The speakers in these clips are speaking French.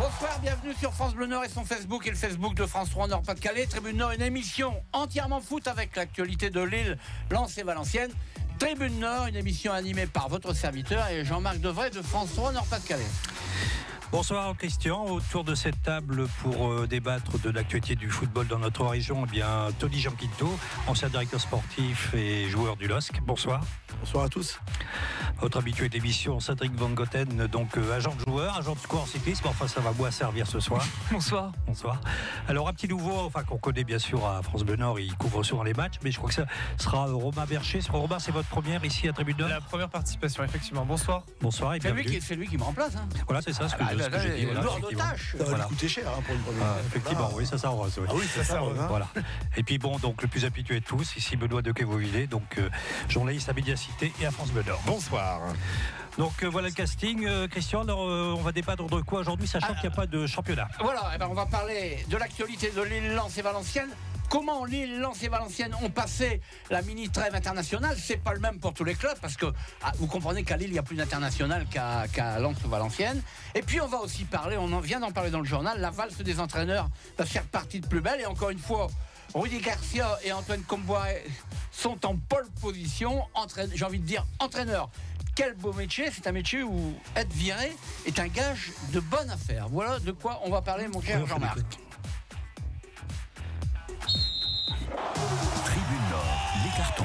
Bonsoir, bienvenue sur France Bleu Nord et son Facebook et le Facebook de France 3 Nord-Pas-de-Calais. Tribune Nord, une émission entièrement foot avec l'actualité de Lille, Lens et Valenciennes. Tribune Nord, une émission animée par votre serviteur et Jean-Marc Devray de France 3 Nord-Pas-de-Calais. Bonsoir Christian, autour de cette table pour débattre de l'actualité du football dans notre région, eh bien Tony Gianquito, ancien directeur sportif et joueur du LOSC. Bonsoir. Bonsoir à tous. Votre habitué d'émission, Cédric Van Goten, donc agent de joueur, agent de secours en cyclisme, enfin ça va moins servir ce soir. Bonsoir. Bonsoir. Alors un petit nouveau, qu'on connaît bien sûr à France Bleu Nord, il couvre souvent les matchs, mais je crois que ça sera Romain Bercher. Romain, c'est votre première ici à Tribune Nord ? La première participation, effectivement. Bonsoir. Bonsoir et bienvenue. C'est lui qui me remplace. Hein. Voilà, c'est ça ce que j'ai dit. Lourd de tâche. Ça va lui coûter cher pour une première. Effectivement, oui, ça s'arrose. Oui. Ah oui, ça s'arrose. Voilà. Et puis bon, donc le plus habitué de tous, ici Benoît de Quévauvillet, donc journaliste à Médiacité et à France Bleu Nord. Bonsoir. Donc voilà le casting. Christian, alors, on va débattre de quoi aujourd'hui, sachant qu'il n'y a pas de championnat. Voilà, on va parler de l'actualité de Lille, Lens et Valenciennes. Comment Lille, Lens et Valenciennes ont passé la mini-trêve internationale. C'est pas le même pour tous les clubs parce que vous comprenez qu'à Lille il y a plus d'international qu'à Lens ou Valenciennes. Et puis on va aussi parler, on vient d'en parler dans le journal, la valse des entraîneurs va faire partie de plus belle. Et encore une fois, Rudy Garcia et Antoine Comboiré sont en pole position. J'ai envie de dire entraîneur. Quel beau métier, c'est un métier où être viré est un gage de bonne affaire. Voilà de quoi on va parler, mon cher Jean-Marc. Tribune Nord, les cartons.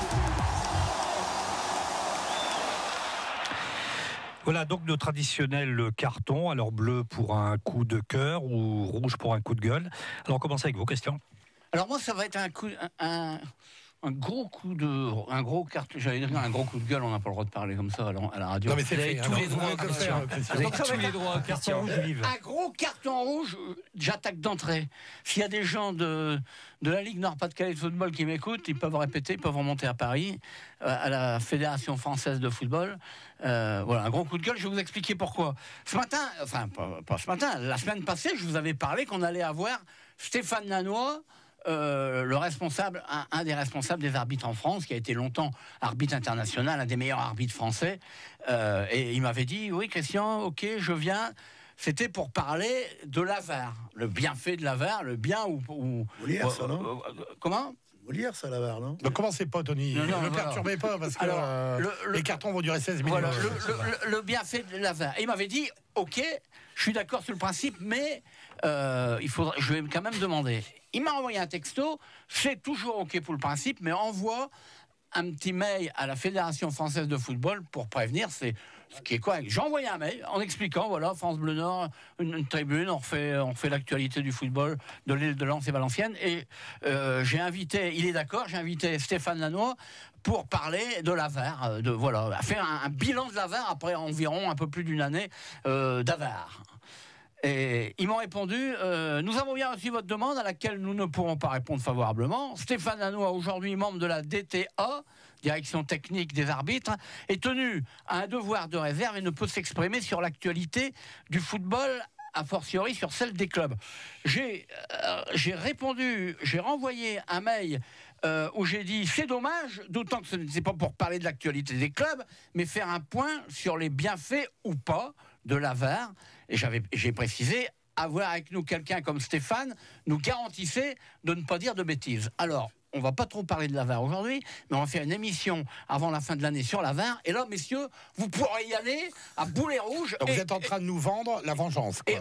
Voilà donc le traditionnel carton, alors bleu pour un coup de cœur ou rouge pour un coup de gueule. Alors on commence avec vos questions. Alors moi ça va être un gros coup carton, j'allais dire un gros coup de gueule, on n'a pas le droit de parler comme ça à la radio. Non mais c'est fait. tous les droits, Christian. Vous avez tous les droits, Carton rouge, Yves. Un gros carton rouge, j'attaque d'entrée. S'il y a des gens de la Ligue Nord-Pas-de-Calais de football qui m'écoutent, ils peuvent répéter, ils peuvent remonter à Paris, à la Fédération française de football. Voilà, un gros coup de gueule, je vais vous expliquer pourquoi. Ce matin, enfin pas ce matin, la semaine passée, je vous avais parlé qu'on allait avoir Stéphane Lannoy, le responsable, un des responsables des arbitres en France, qui a été longtemps arbitre international, un des meilleurs arbitres français, et il m'avait dit, oui Christian, ok, je viens. C'était pour parler de la VAR, le bienfait de la VAR, le bien ou Molière, ça, non comment Molière, ça, la VAR, non ? Ne commencez pas, Tony. Non, Ne perturbez pas, parce que Alors, les cartons vont durer 16 minutes. Voilà, le bienfait de la VAR. Et il m'avait dit, ok, je suis d'accord sur le principe, mais je vais quand même demander. Il m'a envoyé un texto, c'est toujours ok pour le principe, mais envoie un petit mail à la Fédération française de football pour prévenir, c'est ce qui est correct. J'ai envoyé un mail en expliquant, voilà, France Bleu Nord, une tribune, on refait l'actualité du football de l'île de Lens et Valenciennes, et j'ai invité Stéphane Lannoy pour parler de la VAR, faire un bilan de la VAR après environ un peu plus d'une année d'AVAR. Et ils m'ont répondu, nous avons bien reçu votre demande à laquelle nous ne pourrons pas répondre favorablement. Stéphane Lannoy, aujourd'hui membre de la DTA, Direction Technique des Arbitres, est tenu à un devoir de réserve et ne peut s'exprimer sur l'actualité du football, a fortiori sur celle des clubs. J'ai renvoyé un mail où j'ai dit c'est dommage, d'autant que ce n'est pas pour parler de l'actualité des clubs, mais faire un point sur les bienfaits ou pas de la VAR. Et j'ai précisé, avoir avec nous quelqu'un comme Stéphane nous garantissait de ne pas dire de bêtises. Alors, on va pas trop parler de la VAR aujourd'hui, mais on va faire une émission avant la fin de l'année sur la VAR. Et là, messieurs, vous pourrez y aller à boulet rouge. Donc vous êtes en train de nous vendre la vengeance, quoi.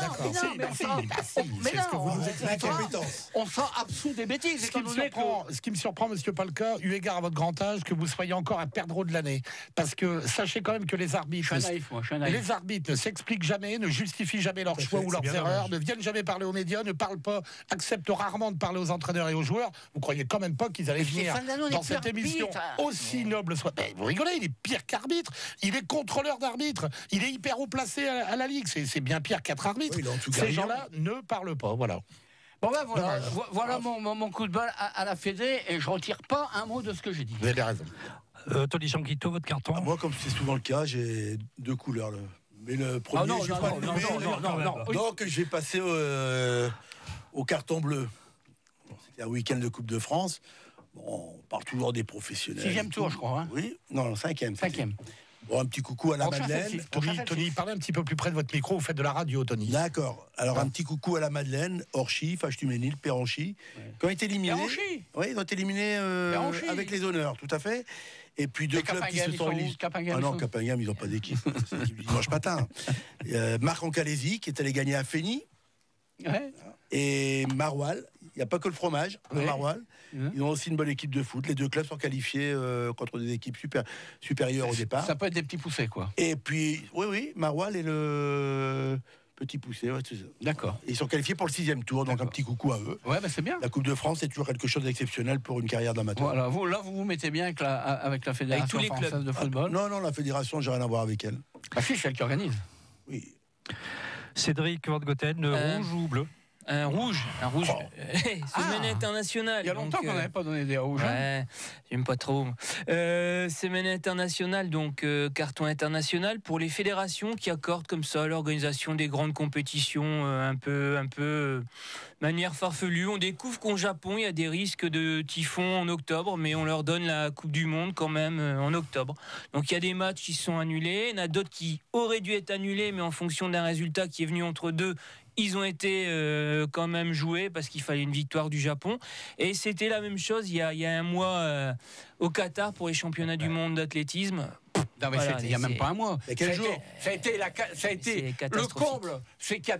On sera absous des bêtises. Ce qui me surprend, monsieur Palka, eu égard à votre grand âge, que vous soyez encore un perdreau de l'année. Parce que sachez quand même que les arbitres... Les arbitres ne s'expliquent jamais, ne justifient jamais leurs choix ou leurs erreurs, ne viennent jamais parler aux médias, ne parlent pas, acceptent rarement de parler aux entraîneurs et aux joueurs. Vous croyez quand même pas qu'ils allaient venir dans cette émission aussi noble soit. Mais vous rigolez, il est pire qu'arbitre, il est contrôleur d'arbitre, il est hyper haut placé à la Ligue, c'est bien pire qu'être arbitre. Oui, ces gens-là ne parlent pas, voilà. Bon ben voilà mon coup de balle à la Fédé, et je retire pas un mot de ce que j'ai dit. Vous avez raison. Tony Gianquito, votre carton. Moi, comme c'est souvent le cas, j'ai deux couleurs. Mais le premier, donc je vais passer au carton bleu. C'était un week-end de Coupe de France. Bon, on parle toujours des professionnels. 6e tour, je crois. Hein. Oui, non, 5e. Bon, un petit coucou à la Madeleine. Tony, parlez un petit peu plus près de votre micro, vous faites de la radio, Tony. D'accord. Alors, un petit coucou à la Madeleine, Orchy, Fâche-Tuménil, Péranchy. Quand ils ont été éliminés. Oui, ils ont été éliminés avec les honneurs, tout à fait. Et puis deux clubs qui se sont éliminés. Ah non, Capingham, ils n'ont pas d'équipe. C'est l'équipe du dimanche matin. Marc en Calaisie, qui est allé gagner à Fény. Ouais. Et Maroilles. Il n'y a pas que le fromage, Maroilles. Ils ont aussi une bonne équipe de foot. Les deux clubs sont qualifiés contre des équipes supérieures au départ. Ça peut être des petits poussés, quoi. Et puis, oui, Maroilles et le petit poussé. Ouais, d'accord. Ils sont qualifiés pour le 6e tour, donc un petit coucou à eux. Ouais, c'est bien. La Coupe de France, c'est toujours quelque chose d'exceptionnel pour une carrière d'amateur. Voilà, vous vous mettez bien avec la Fédération française de football. Non, la Fédération, j'ai rien à voir avec elle. Ah si, c'est elle qui organise. Oui. Cédric Van Goten, rouge ou bleu? Un rouge. Semaine internationale. Il y a longtemps qu'on n'avait pas donné des rouges. Ouais, j'aime pas trop. Semaine internationale, donc carton international pour les fédérations qui accordent comme ça l'organisation des grandes compétitions un peu manière farfelue. On découvre qu'au Japon, il y a des risques de typhon en octobre, mais on leur donne la Coupe du Monde quand même en octobre. Donc il y a des matchs qui sont annulés, il y en a d'autres qui auraient dû être annulés, mais en fonction d'un résultat qui est venu entre deux, ils ont été quand même joués parce qu'il fallait une victoire du Japon. Et c'était la même chose il y a un mois au Qatar pour les championnats du monde d'athlétisme. Non, mais il n'y a même pas un mois. Et quel jour ça a été le comble. C'est qu'il y a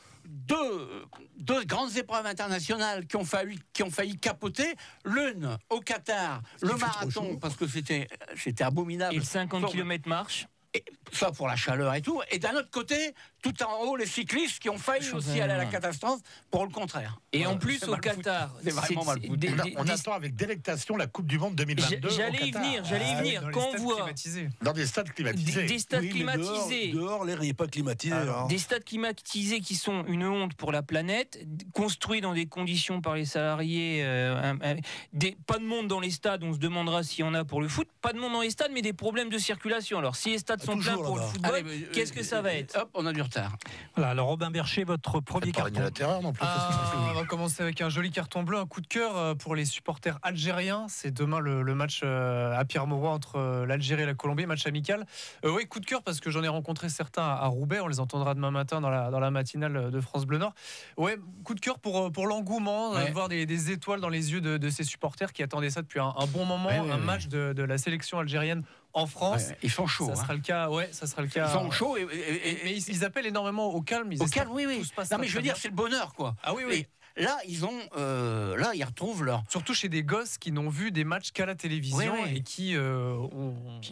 deux grandes épreuves internationales qui ont failli capoter. L'une au Qatar, le marathon, parce que c'était abominable. Et le 50 km marche. Et ça pour la chaleur et tout. Et d'un autre côté, tout en haut, les cyclistes qui ont failli aussi aller à la catastrophe pour le contraire. Et en plus, au Qatar, c'est vraiment mal foutu. On attend avec délectation la Coupe du Monde 2022. J'allais y venir. Quand on voit dans des stades climatisés. Des stades climatisés. Dehors, l'air n'est pas climatisé. Des stades climatisés qui sont une honte pour la planète, construits dans des conditions par les salariés. Pas de monde dans les stades, on se demandera s'il y en a pour le foot. Pas de monde dans les stades, mais des problèmes de circulation. Alors, si les stades sont pleins pour le football, qu'est-ce que ça va être? Hop, on a du retard. Voilà, alors Robin Bercher, votre premier carton. La terreur non plus. On va commencer avec un joli carton bleu, un coup de cœur pour les supporters algériens. C'est demain le match à Pierre-Mauroy entre l'Algérie et la Colombie, match amical. Oui, coup de cœur parce que j'en ai rencontré certains à Roubaix. On les entendra demain matin dans la matinale de France Bleu Nord. Ouais, coup de cœur pour l'engouement, de voir des étoiles dans les yeux de ces supporters qui attendaient ça depuis un bon moment. Un match de la sélection algérienne en France. Ils sont chauds. Ça sera le cas. Ils sont chauds. Mais ils appellent énormément au calme. Au calme, oui. Non, mais je veux dire, c'est le bonheur, quoi. Ah oui. Et là, ils retrouvent leur. Surtout chez des gosses qui n'ont vu des matchs qu'à la télévision et qui ont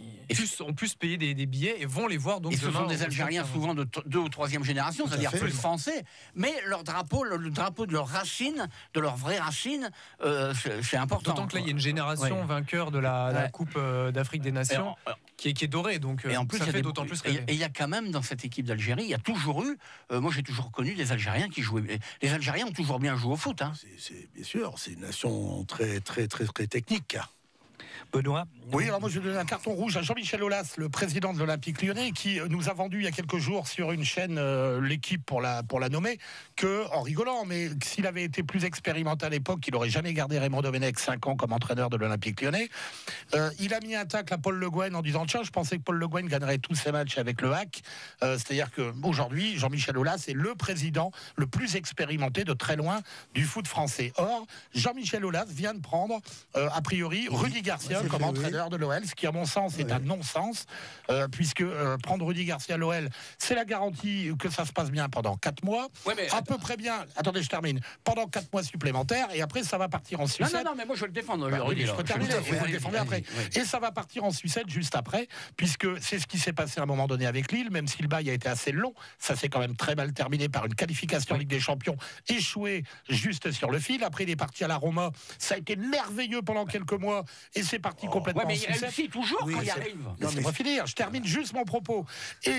pu se payer des billets et vont les voir. Donc et ce sont des Algériens souvent de 2e ou 3e génération, c'est-à-dire plus français. Mais leur drapeau, le drapeau de leurs racines, de leurs vraies racines, c'est important. D'autant que là, il y a une génération vainqueur de la Coupe d'Afrique des Nations. Qui est doré, donc et en plus, ça fait d'autant plus rêver. Et il y a quand même dans cette équipe d'Algérie, il y a toujours eu, moi j'ai toujours connu des Algériens qui jouaient. Les Algériens ont toujours bien joué au foot. Hein. C'est bien sûr, c'est une nation très très très très technique. Benoît. Oui, alors moi je vais donner un carton rouge à Jean-Michel Aulas, le président de l'Olympique Lyonnais, qui nous a vendu il y a quelques jours sur une chaîne l'équipe pour la nommer, que en rigolant, mais s'il avait été plus expérimenté à l'époque, il n'aurait jamais gardé Raymond Domenech 5 ans comme entraîneur de l'Olympique Lyonnais. Il a mis un tacle à Paul Le Guen en disant tiens, je pensais que Paul Le Guen gagnerait tous ses matchs avec le HAC. C'est-à-dire qu'aujourd'hui, Jean-Michel Aulas est le président le plus expérimenté de très loin du foot français. Or, Jean-Michel Aulas vient de prendre a priori Rudy Garcia comme entraîneur de l'OL, ce qui à mon sens est un non-sens, puisque prendre Rudy Garcia à l'OL, c'est la garantie que ça se passe bien pendant 4 mois, à peu près bien, attendez je termine, pendant 4 mois supplémentaires, et après ça va partir en sucette. Non, mais moi je vais le défendre. Rudy, je peux terminer, vous le défendez après. Et ça va partir en sucette juste après, puisque c'est ce qui s'est passé à un moment donné avec Lille, même si le bail a été assez long, ça s'est quand même très mal terminé par une qualification en Ligue des Champions échouée juste sur le fil. Après il est parti à la Roma, ça a été merveilleux pendant quelques mois, et c'est parti complètement mais il réussit toujours quand il arrive. Non, mais finir, je termine juste mon propos. Et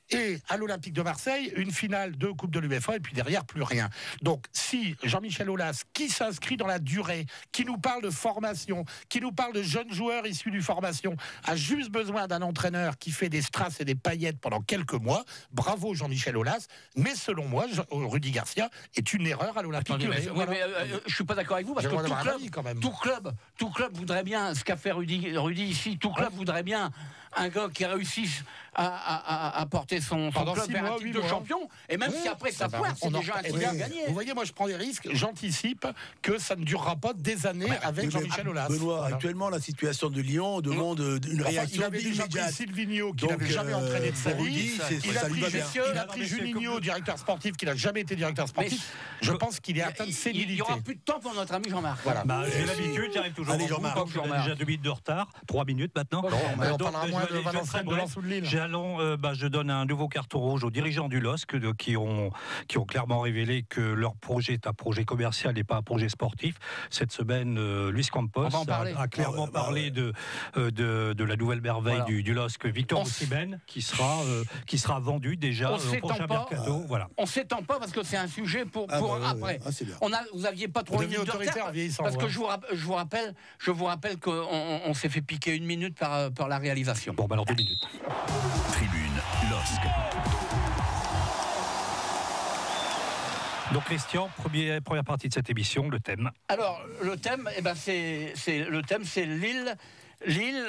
et à l'Olympique de Marseille, une finale de Coupe de l'UEFA, et puis derrière, plus rien. Donc, si Jean-Michel Aulas, qui s'inscrit dans la durée, qui nous parle de formation, qui nous parle de jeunes joueurs issus du formation, a juste besoin d'un entraîneur qui fait des strass et des paillettes pendant quelques mois, bravo Jean-Michel Aulas, mais selon moi, Rudy Garcia est une erreur à l'Olympique Lyonnais. Je suis pas d'accord avec vous, parce que tout club voudrait bien, ce qu'a fait Rudy ici, tout club voudrait bien un gars qui réussisse à porter son club vers un titre de champion, et même si après ça foire, c'est déjà un titre à gagner. Vous voyez, moi je prends des risques, j'anticipe que ça ne durera pas des années avec Jean-Michel Aulas. Benoît, actuellement la situation de Lyon demande une réaction immédiate. Silvino, qui n'avait jamais entraîné de sa vie, il a pris Juninho, directeur sportif, qui n'a jamais été directeur sportif. Je pense qu'il est atteint de sénilité. Il n'y aura plus de temps pour notre ami Jean-Marc. J'ai l'habitude, j'arrive toujours. Allez, Jean-Marc, j'ai déjà 2 minutes de retard, 3 minutes maintenant. On parlera moins de Valenciennes, de Lens ou de Lille. Je donne un nouveau carton rouge aux dirigeants du LOSC qui ont clairement révélé que leur projet est un projet commercial et pas un projet sportif. Cette semaine, Luis Campos a clairement parlé de la nouvelle merveille du LOSC, Victor Osimhen, qui sera vendu déjà au prochain mercato. On s'étend pas parce que c'est un sujet pour après. Vous aviez pas 3 minutes de retard parce que je vous rappelle qu'on s'est fait piquer 1 minute par la réalisation. Bon, alors 2 minutes. Tribune LOSC. Donc Christian, première partie de cette émission, le thème. Alors le thème, c'est Lille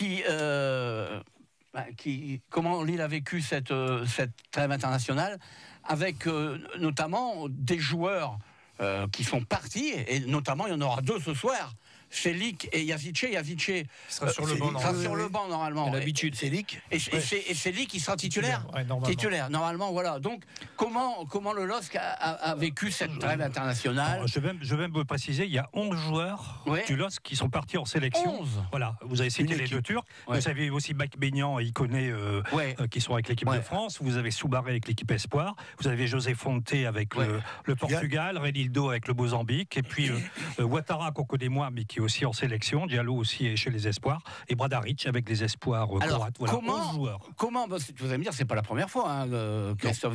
qui comment Lille a vécu cette trêve internationale avec notamment des joueurs qui sont partis, et notamment il y en aura 2 ce soir. Célic et Yazice sera sur le banc normalement. L'habitude, Célic. Et Célic qui sera titulaire. Titulaire, normalement, voilà. Donc, comment le LOSC a vécu cette trêve internationale? Alors, je vais me préciser, il y a 11 joueurs du LOSC qui sont partis en sélection. 11. Voilà, vous avez cité les 2 Turcs. Vous avez aussi Mike Maignan et Iconé qui sont avec l'équipe de France. Vous avez Soubaré avec l'équipe Espoir. Vous avez José Fonte avec le Portugal, Renildo avec le Mozambique. Et puis Ouattara, qu'on connaît moins, mais qui est aussi en sélection. Diallo aussi est chez les Espoirs. Et Bradaric avec les Espoirs croates. Voilà, 11 joueurs. Comment vous allez me dire, c'est pas la première fois. Christophe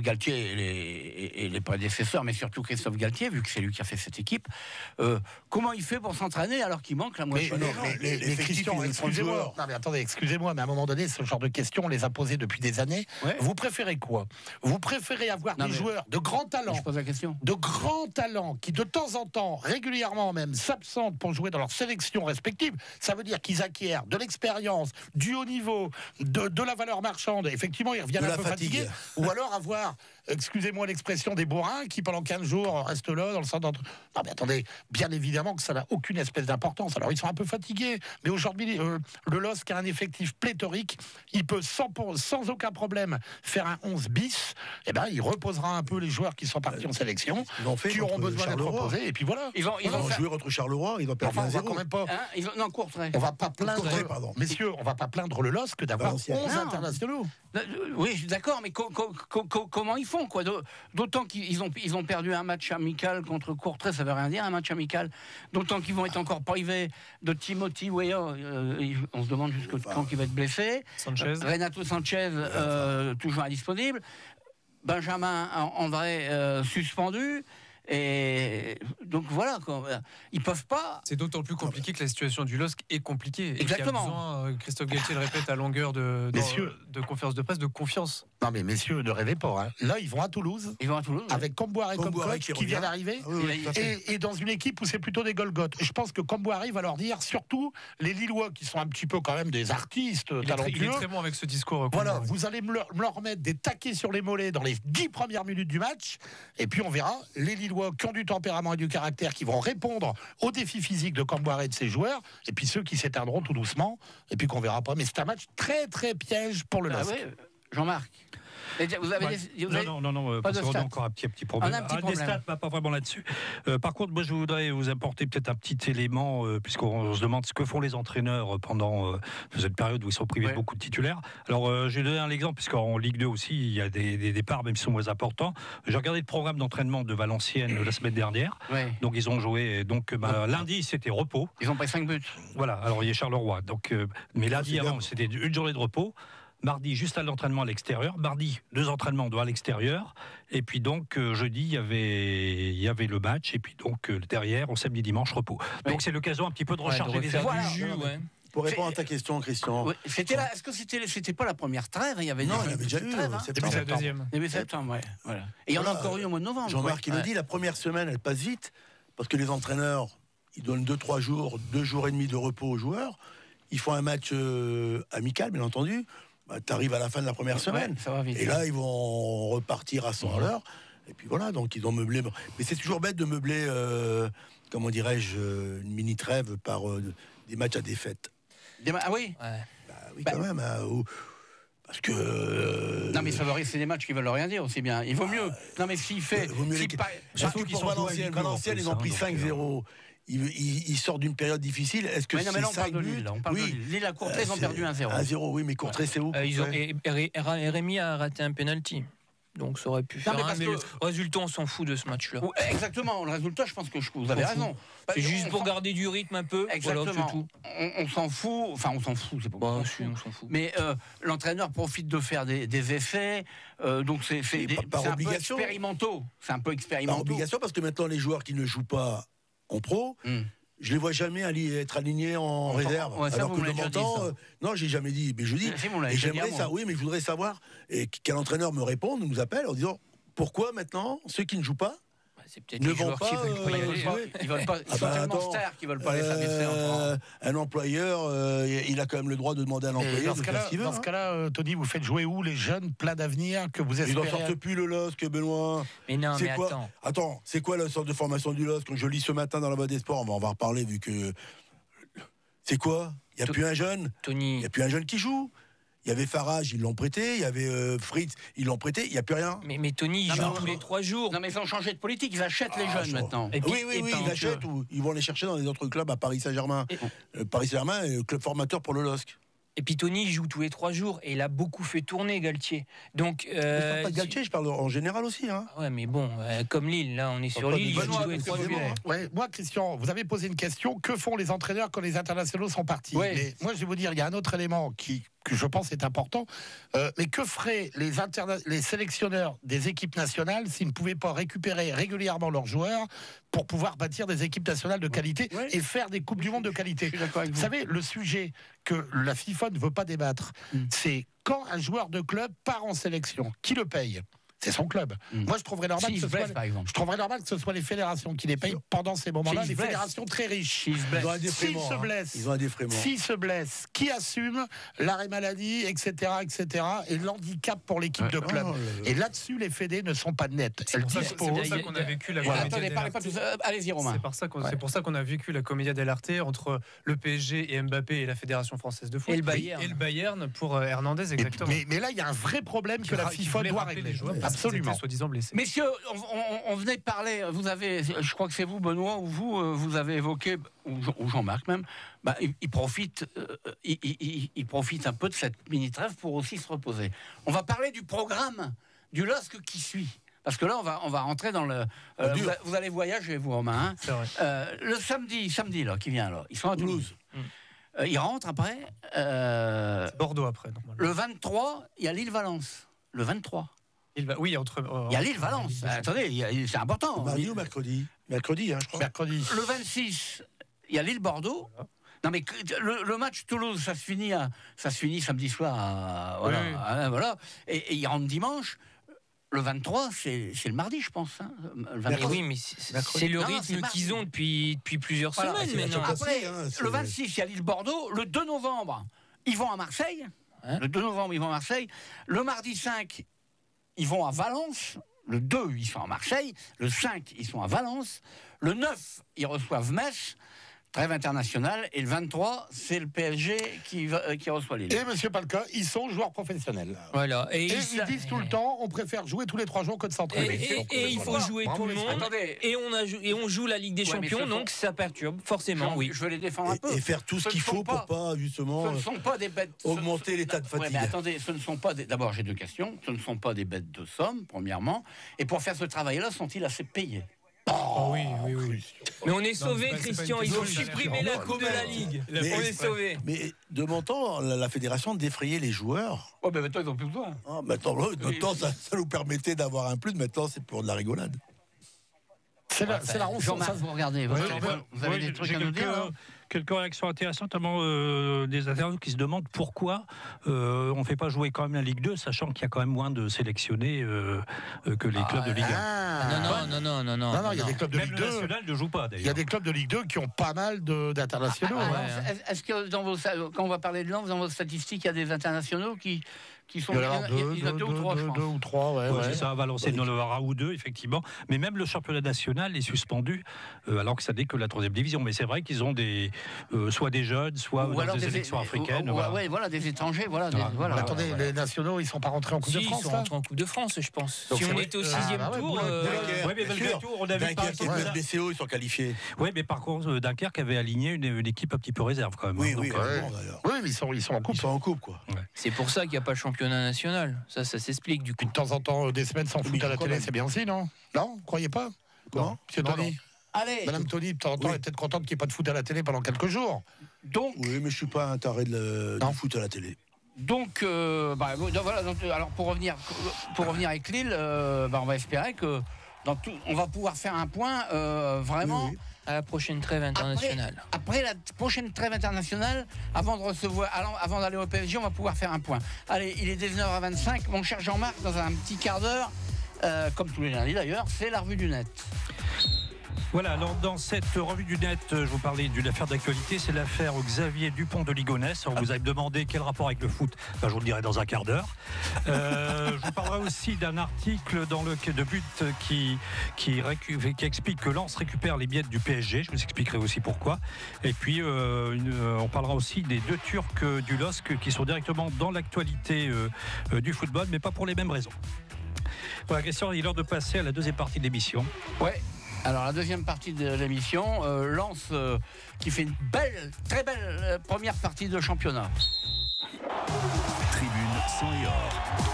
Galtier et les prédécesseurs, mais surtout Christophe Galtier, vu que c'est lui qui a fait cette équipe. Comment il fait pour s'entraîner alors qu'il manque la moitié? Les Christian, excusez-moi. Non, mais attendez, excusez-moi, mais à un moment donné, ce genre de questions, on les a posées depuis des années. Vous préférez quoi? Vous préférez avoir des joueurs de grand talent, je pose la question, de grand talent, qui de temps en temps, régulièrement même, s'absentent pour jouer dans leur sélection respective? Ça veut dire qu'ils acquièrent de l'expérience, du haut niveau, de la valeur marchande. Effectivement, ils reviennent un peu fatigués. Ou alors avoir, excusez-moi l'expression, des bourrins qui pendant 15 jours restent là dans le centre d'entre... Non mais attendez, bien évidemment que ça n'a aucune espèce d'importance. Alors ils sont un peu fatigués, mais aujourd'hui le LOSC a un effectif pléthorique. Il peut sans aucun problème faire un 11 bis. Et ben il reposera un peu les joueurs qui sont partis en sélection, qui auront besoin d'être reposés. Et puis voilà. Ils vont jouer contre Charleroi. Ils vont perdre 1-0. Quand même pas. Courtrai. On va pas plaindre, messieurs, on va pas plaindre le LOSC d'avoir 11 internationaux. Oui, je suis d'accord, mais comment ils font, quoi? D'autant qu'ils ont perdu un match amical contre Courtrai, ça veut rien dire, un match amical. D'autant qu'ils vont être encore privés de Timothy Weah. On se demande jusqu'à quand il va être blessé. Renato Sanchez, toujours indisponible. Benjamin André, suspendu. Et donc voilà, ils peuvent pas. C'est d'autant plus compliqué que la situation du LOSC est compliquée. Et exactement. qu'il y a besoin, Christophe Galtier le répète à longueur de conférence de presse, de confiance. Non mais messieurs, ne rêvez pas. Hein. Là, ils vont à Toulouse. Avec Comboiré comme coach qui vient d'arriver. Et dans une équipe où c'est plutôt des Golgotes. Je pense que Comboiré va leur dire, surtout les Lillois qui sont un petit peu quand même des artistes talentueux. Il est très bon avec ce discours. Voilà, vous allez leur mettre des taquets sur les mollets dans les 10 premières minutes du match. Et puis on verra les Lillois qui ont du tempérament et du caractère, qui vont répondre aux défis physiques de Comboiré et de ses joueurs, et puis ceux qui s'éteindront tout doucement, et puis qu'on verra pas. Mais c'est un match très très piège pour le LOSC. Jean-Marc, vous avez non, parce qu'on a encore un petit problème. Des stats, pas vraiment là-dessus. Par contre, moi, je voudrais vous apporter peut-être un petit élément, puisqu'on se demande ce que font les entraîneurs pendant cette période où ils sont privés de beaucoup de titulaires. Alors, je vais donner un exemple, puisqu'en Ligue 2 aussi, il y a des départs, même s'ils sont moins importants. J'ai regardé le programme d'entraînement de Valenciennes la semaine dernière. Donc, ils ont joué. Donc, lundi, c'était repos. Ils ont pris 5 buts. Voilà, alors il y a Charleroi. Donc, mais lundi avant, c'était une journée de repos. Mardi, juste à l'entraînement à l'extérieur. Mardi, 2 entraînements à l'extérieur. Et puis donc, jeudi, il y avait le match. Et puis donc, derrière, on samedi, dimanche, repos. Donc c'est l'occasion un petit peu de recharger les du jus. Pour répondre à ta question, Christian. Est-ce que c'était pas la première trêve? Il y avait déjà eu. C'était la deuxième. Début septembre, ouais. Voilà. Et il y en a encore eu au mois de novembre. Jean-Marc, il nous dit, la première semaine, elle passe vite, parce que les entraîneurs, ils donnent 2-3 jours, 2 jours et demi de repos aux joueurs. Ils font un match amical, bien entendu. Tu arrives à la fin de la première semaine. Ça va vite, et là, ils vont repartir à 100 à l'heure. Et puis voilà, donc ils ont meublé. Mais c'est toujours bête de meubler, comment dirais-je, une mini-trêve par des matchs à défaite. Ah oui. Oui, quand même. Parce que. Non, mais c'est des matchs qui veulent rien dire aussi bien. Il vaut mieux. Non, mais s'il fait. Surtout qu'ils sont Valenciennes, ils ont pris 5-0. Ils sortent d'une période difficile. Est-ce que mais on parle de Lille. Lille à Courtrai, ils ont perdu 1-0. 1-0, oui, mais Courtrai, c'est où Rémi a raté un penalty. Donc ça aurait pu faire mais le résultat, on s'en fout de ce match-là. Exactement, le résultat, je pense que vous avez raison. C'est juste pour garder du rythme un peu. Exactement. Voilà, c'est tout. On s'en fout, on s'en fout, c'est pas on s'en fout. Mais l'entraîneur profite de faire des essais, donc c'est un peu expérimentaux. C'est un peu expérimental. Par obligation, parce que maintenant, les joueurs qui ne jouent pas en pro... Je les vois jamais être alignés en réserve. Alors que de mon temps, non, j'ai jamais dit. Mais je dis, et j'aimerais ça. Oui, mais je voudrais savoir et quel entraîneur me réponde, nous appelle en disant pourquoi maintenant ceux qui ne jouent pas c'est peut-être ne les vont joueurs pas. Qui veulent pas y aller. Ils veulent pas. Ils sont tellement stars qu'ils veulent pas les s'abaisser. Un employeur, il a quand même le droit de demander à l'employé de faire ce qu'il veut. Dans ce cas-là, Tony, vous faites jouer où les jeunes pleins d'avenir que vous espérez? Ils n'en sortent plus le LOSC, Benoît. Mais non, mais attends. Attends, c'est quoi la sorte de formation du LOSC? Quand je lis ce matin dans la Voix des Sports, on va en reparler vu que. C'est quoi? Il n'y a plus un jeune. Tony. Il n'y a plus un jeune qui joue. Il y avait Farage, ils l'ont prêté. Il y avait Fritz, ils l'ont prêté. Il n'y a plus rien. Mais Tony, il joue tous les 3 jours. Non, mais ils ont changé de politique. Ils achètent les jeunes maintenant. Oui, ils achètent ou ils vont les chercher dans les autres clubs à Paris Saint-Germain. Paris Saint-Germain est le club formateur pour le LOSC. Et puis Tony, il joue tous les 3 jours et il a beaucoup fait tourner Galtier. Donc, je parle pas de Galtier, je parle en général aussi. Hein. Ouais, mais bon, comme Lille, là, on est sur Lille, il joue tous les 3 jours. Ouais, moi, Christian, vous avez posé une question. Que font les entraîneurs quand les internationaux sont partis? Mais moi, je vais vous dire, il y a un autre élément que je pense est important. Mais que feraient les sélectionneurs des équipes nationales s'ils ne pouvaient pas récupérer régulièrement leurs joueurs pour pouvoir bâtir des équipes nationales de qualité et faire des Coupes du Monde de qualité? Vous savez, le sujet que la FIFA ne veut pas débattre, c'est quand un joueur de club part en sélection, qui le paye? C'est son club. Moi, je trouverais normal que ce soit les fédérations qui les payent pendant ces moments-là, les fédérations très riches. S'il se blesse, qui assume l'arrêt maladie, etc., et l'handicap pour l'équipe de club. Et là-dessus, les fédés ne sont pas nettes. C'est pour ça qu'on a vécu la Attendez, parlez pas tout ça. Allez-y, Romain. C'est pour ça qu'on a vécu la Commedia dell'arte entre le PSG et Mbappé et la Fédération française de foot. Et le Bayern pour Hernandez, exactement. Mais là, il y a un vrai problème que la FIFA doit régler. Absolument. Soi-disant blessé. Messieurs, on venait de parler, je crois que c'est vous, Benoît, ou vous avez évoqué, ou Jean-Marc même, il profite un peu de cette mini-trêve pour aussi se reposer. On va parler du programme du LOSC qui suit. Parce que là, on va rentrer dans le... vous allez voyager, vous, Romain. C'est vrai. Le samedi là, qui vient, là, ils sont à Toulouse. Ils rentrent après. Bordeaux après, normalement. Le 23, il y a Lille-Valence. Le 23. Oui, il y a Lille-Valence. Attendez, c'est important. Mardi ou mercredi? Mercredi, je crois. Mercredi. Le 26, il y a Lille-Bordeaux. Non, mais le match Toulouse, ça se finit samedi soir. Voilà. Et il rentre dimanche. Le 23, c'est le mardi, je pense. Hein, oui, mais c'est le rythme qu'ils ont depuis plusieurs semaines maintenant. Après, le 26, il y a Lille-Bordeaux. Le 2 novembre, ils vont à Marseille. Le mardi 5, ils vont à Valence. Le 2, ils sont à Marseille. Le 5, ils sont à Valence. Le 9, ils reçoivent Metz. Trêve internationale. Et le 23, c'est le PSG qui reçoit Lille. Et M. Palka, ils sont joueurs professionnels. Voilà. Et ils disent tout le temps, on préfère jouer tous les 3 jours que de s'entraîner. Et il faut jouer tout le monde. Attendez. Et on joue la Ligue des Champions, donc ça perturbe forcément. Je vais les défendre un peu. Et faire tout ce qu'il faut pour pas, justement, ce ne sont pas des bêtes, augmenter l'état de fatigue. Mais attendez, ce ne sont pas d'abord, j'ai 2 questions. Ce ne sont pas des bêtes de somme, premièrement. Et pour faire ce travail-là, sont-ils assez payés? Oh oui. Mais on est sauvés, Christian. Ils ont supprimé la Coupe de la Ligue. On est sauvés. Mais de mon temps, la fédération défrayait les joueurs. Oh, mais maintenant, ils n'ont plus besoin. Maintenant, ça nous permettait d'avoir un plus. Maintenant, c'est pour de la rigolade. C'est la ronde. Jean-Marc, vous regardez. Vous avez des trucs à nous dire? Quelques réactions intéressantes, notamment des internautes qui se demandent pourquoi on ne fait pas jouer quand même la Ligue 2, sachant qu'il y a quand même moins de sélectionnés que les clubs de Ligue 1. Non, il y a des clubs de Ligue 2. Même le national ne joue pas, d'ailleurs. Il y a des clubs de Ligue 2 qui ont pas mal d'internationaux. Est-ce que quand on va parler de Lens, dans vos statistiques, il y a des internationaux qui sont... Il y en a deux ou trois, je pense. Deux ou trois, ouais. Ça va lancer dans le un ou deux, effectivement. Mais même le championnat national est suspendu, alors que ça n'est que la 3e division. Mais c'est vrai qu'ils ont soit des jeunes, soit dans des élections africaines. Voilà, des étrangers. Attendez, les nationaux, ils ne sont pas rentrés en Coupe de France? Ils sont rentrés en Coupe de France, je pense. Si on était au 6e tour... Oui, mais malgré tout, on avait pas... Dunkerque et BCO, ils sont qualifiés. Oui, mais par contre, Dunkerque avait aligné une équipe un petit peu réserve, quand même. Oui, d'ailleurs. Oui, mais ils sont en coupe. Ils sont en coupe, quoi. C'est pour ça qu'il n'y a pas le championnat national. Ça s'explique, du coup. De temps en temps, des semaines sans foot à la télé, c'est bien aussi, non? Non, vous croyez pas? Non, Monsieur Tony. Allez. Madame Tony, de temps en temps, elle est peut-être contente qu'il n'y ait pas de foot à la télé pendant quelques jours. Donc. Oui, mais je suis pas un taré du foot à la télé. Donc, voilà. Alors pour revenir avec Lille, on va espérer que on va pouvoir faire un point vraiment. Oui. À la prochaine trêve internationale. Après la prochaine trêve internationale, avant d'aller au PSG, on va pouvoir faire un point. Allez, il est 19h25. Mon cher Jean-Marc, dans un petit quart d'heure, comme tous les lundis d'ailleurs, c'est la revue du net. Voilà, alors dans cette revue du net, je vous parlais d'une affaire d'actualité, c'est l'affaire Xavier Dupont de Ligonnès. On vous avez demandé quel rapport avec le foot, je vous le dirai dans un quart d'heure. Je vous parlerai aussi d'un article dans le de But qui explique que Lens récupère les billettes du PSG, je vous expliquerai aussi pourquoi. Et puis on parlera aussi des deux Turcs du LOSC qui sont directement dans l'actualité du football, mais pas pour les mêmes raisons. Voilà, Christian, il est l'heure de passer à la deuxième partie de l'émission. Ouais. Alors la deuxième partie de l'émission, Lens qui fait une très belle première partie de championnat. Tribune sang et or.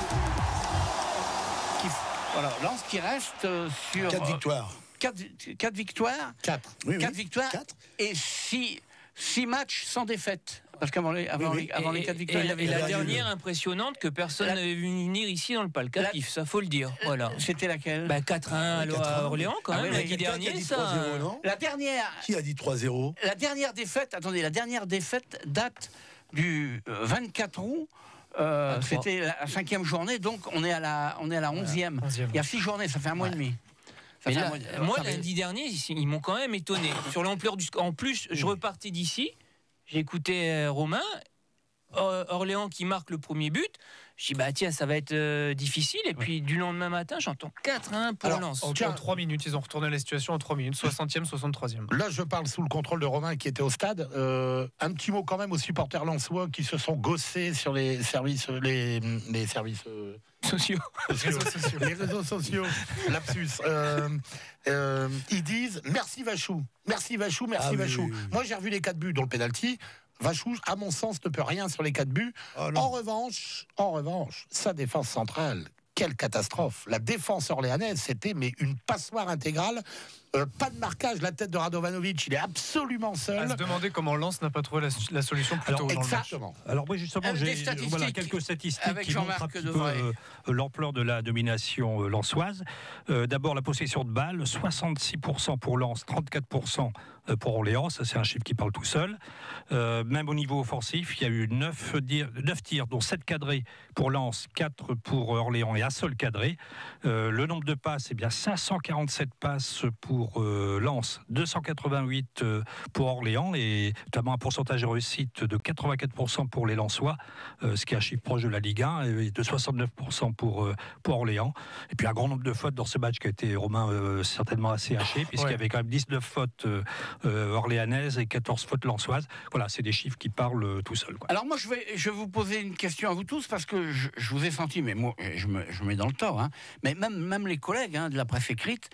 Lens qui reste sur 4 victoires. 4 victoires. 4. 4 victoires 4. Et 6 matchs sans défaite. Parce qu'avant les 4 victoires, il y avait la dernière impressionnante que personne n'avait vu venir ici dans le Palcatif, ça faut le dire. Voilà. C'était laquelle? 4-1 à Orléans quand même, lundi dernier. La dernière. Qui a dit 3-0? La dernière défaite, date du 24 août. C'était la 5e journée, donc on est à la 11e. Il y a 6 journées, ça fait un mois et demi. Moi, lundi dernier, ils m'ont quand même étonné sur l'ampleur du score. En plus, je repartais d'ici. J'ai écouté Romain, Orléans qui marque le premier but. Je dis, tiens, ça va être difficile. Et puis, du lendemain matin, j'entends 4-1 pour Lens. En 3 minutes, ils ont retourné la situation en 3 minutes, 60e, 63e. Là, je parle sous le contrôle de Romain qui était au stade. Un petit mot quand même aux supporters lensois qui se sont gossés sur les services... Les services... sociaux. Les réseaux sociaux. Lapsus. Ils disent merci Vachou. Merci Vachou. Oui. Moi, j'ai revu les 4 buts, dont le pénalty. Vachou, à mon sens, ne peut rien sur les 4 buts. En revanche, sa défense centrale, quelle catastrophe. La défense orléanaise, c'était une passoire intégrale. Pas de marquage, la tête de Radovanovic, il est absolument seul. À se demander comment Lens n'a pas trouvé la solution plus tôt dans le match. Alors oui, justement, j'ai quelques statistiques qui montrent un petit peu l'ampleur de la domination lensoise. D'abord, la possession de balles, 66% pour Lens, 34% pour Orléans, ça c'est un chiffre qui parle tout seul. Même au niveau offensif, il y a eu 9 tirs, dont 7 cadrés pour Lens, 4 pour Orléans et un seul cadré. Le nombre de passes, c'est bien 547 passes pour Lens, 288 pour Orléans, et notamment un pourcentage de réussite de 84% pour les Lensois, ce qui est un chiffre proche de la Ligue 1, et de 69% pour Orléans. Et puis un grand nombre de fautes dans ce match qui a été, Romain, certainement assez haché, puisqu'il y avait quand même 19 fautes orléanaises et 14 fautes lensoises. Voilà, c'est des chiffres qui parlent tout seuls. Alors moi, je vais vous poser une question à vous tous, parce que je vous ai senti, mais moi, je me mets dans le tort, mais même les collègues de la presse écrite,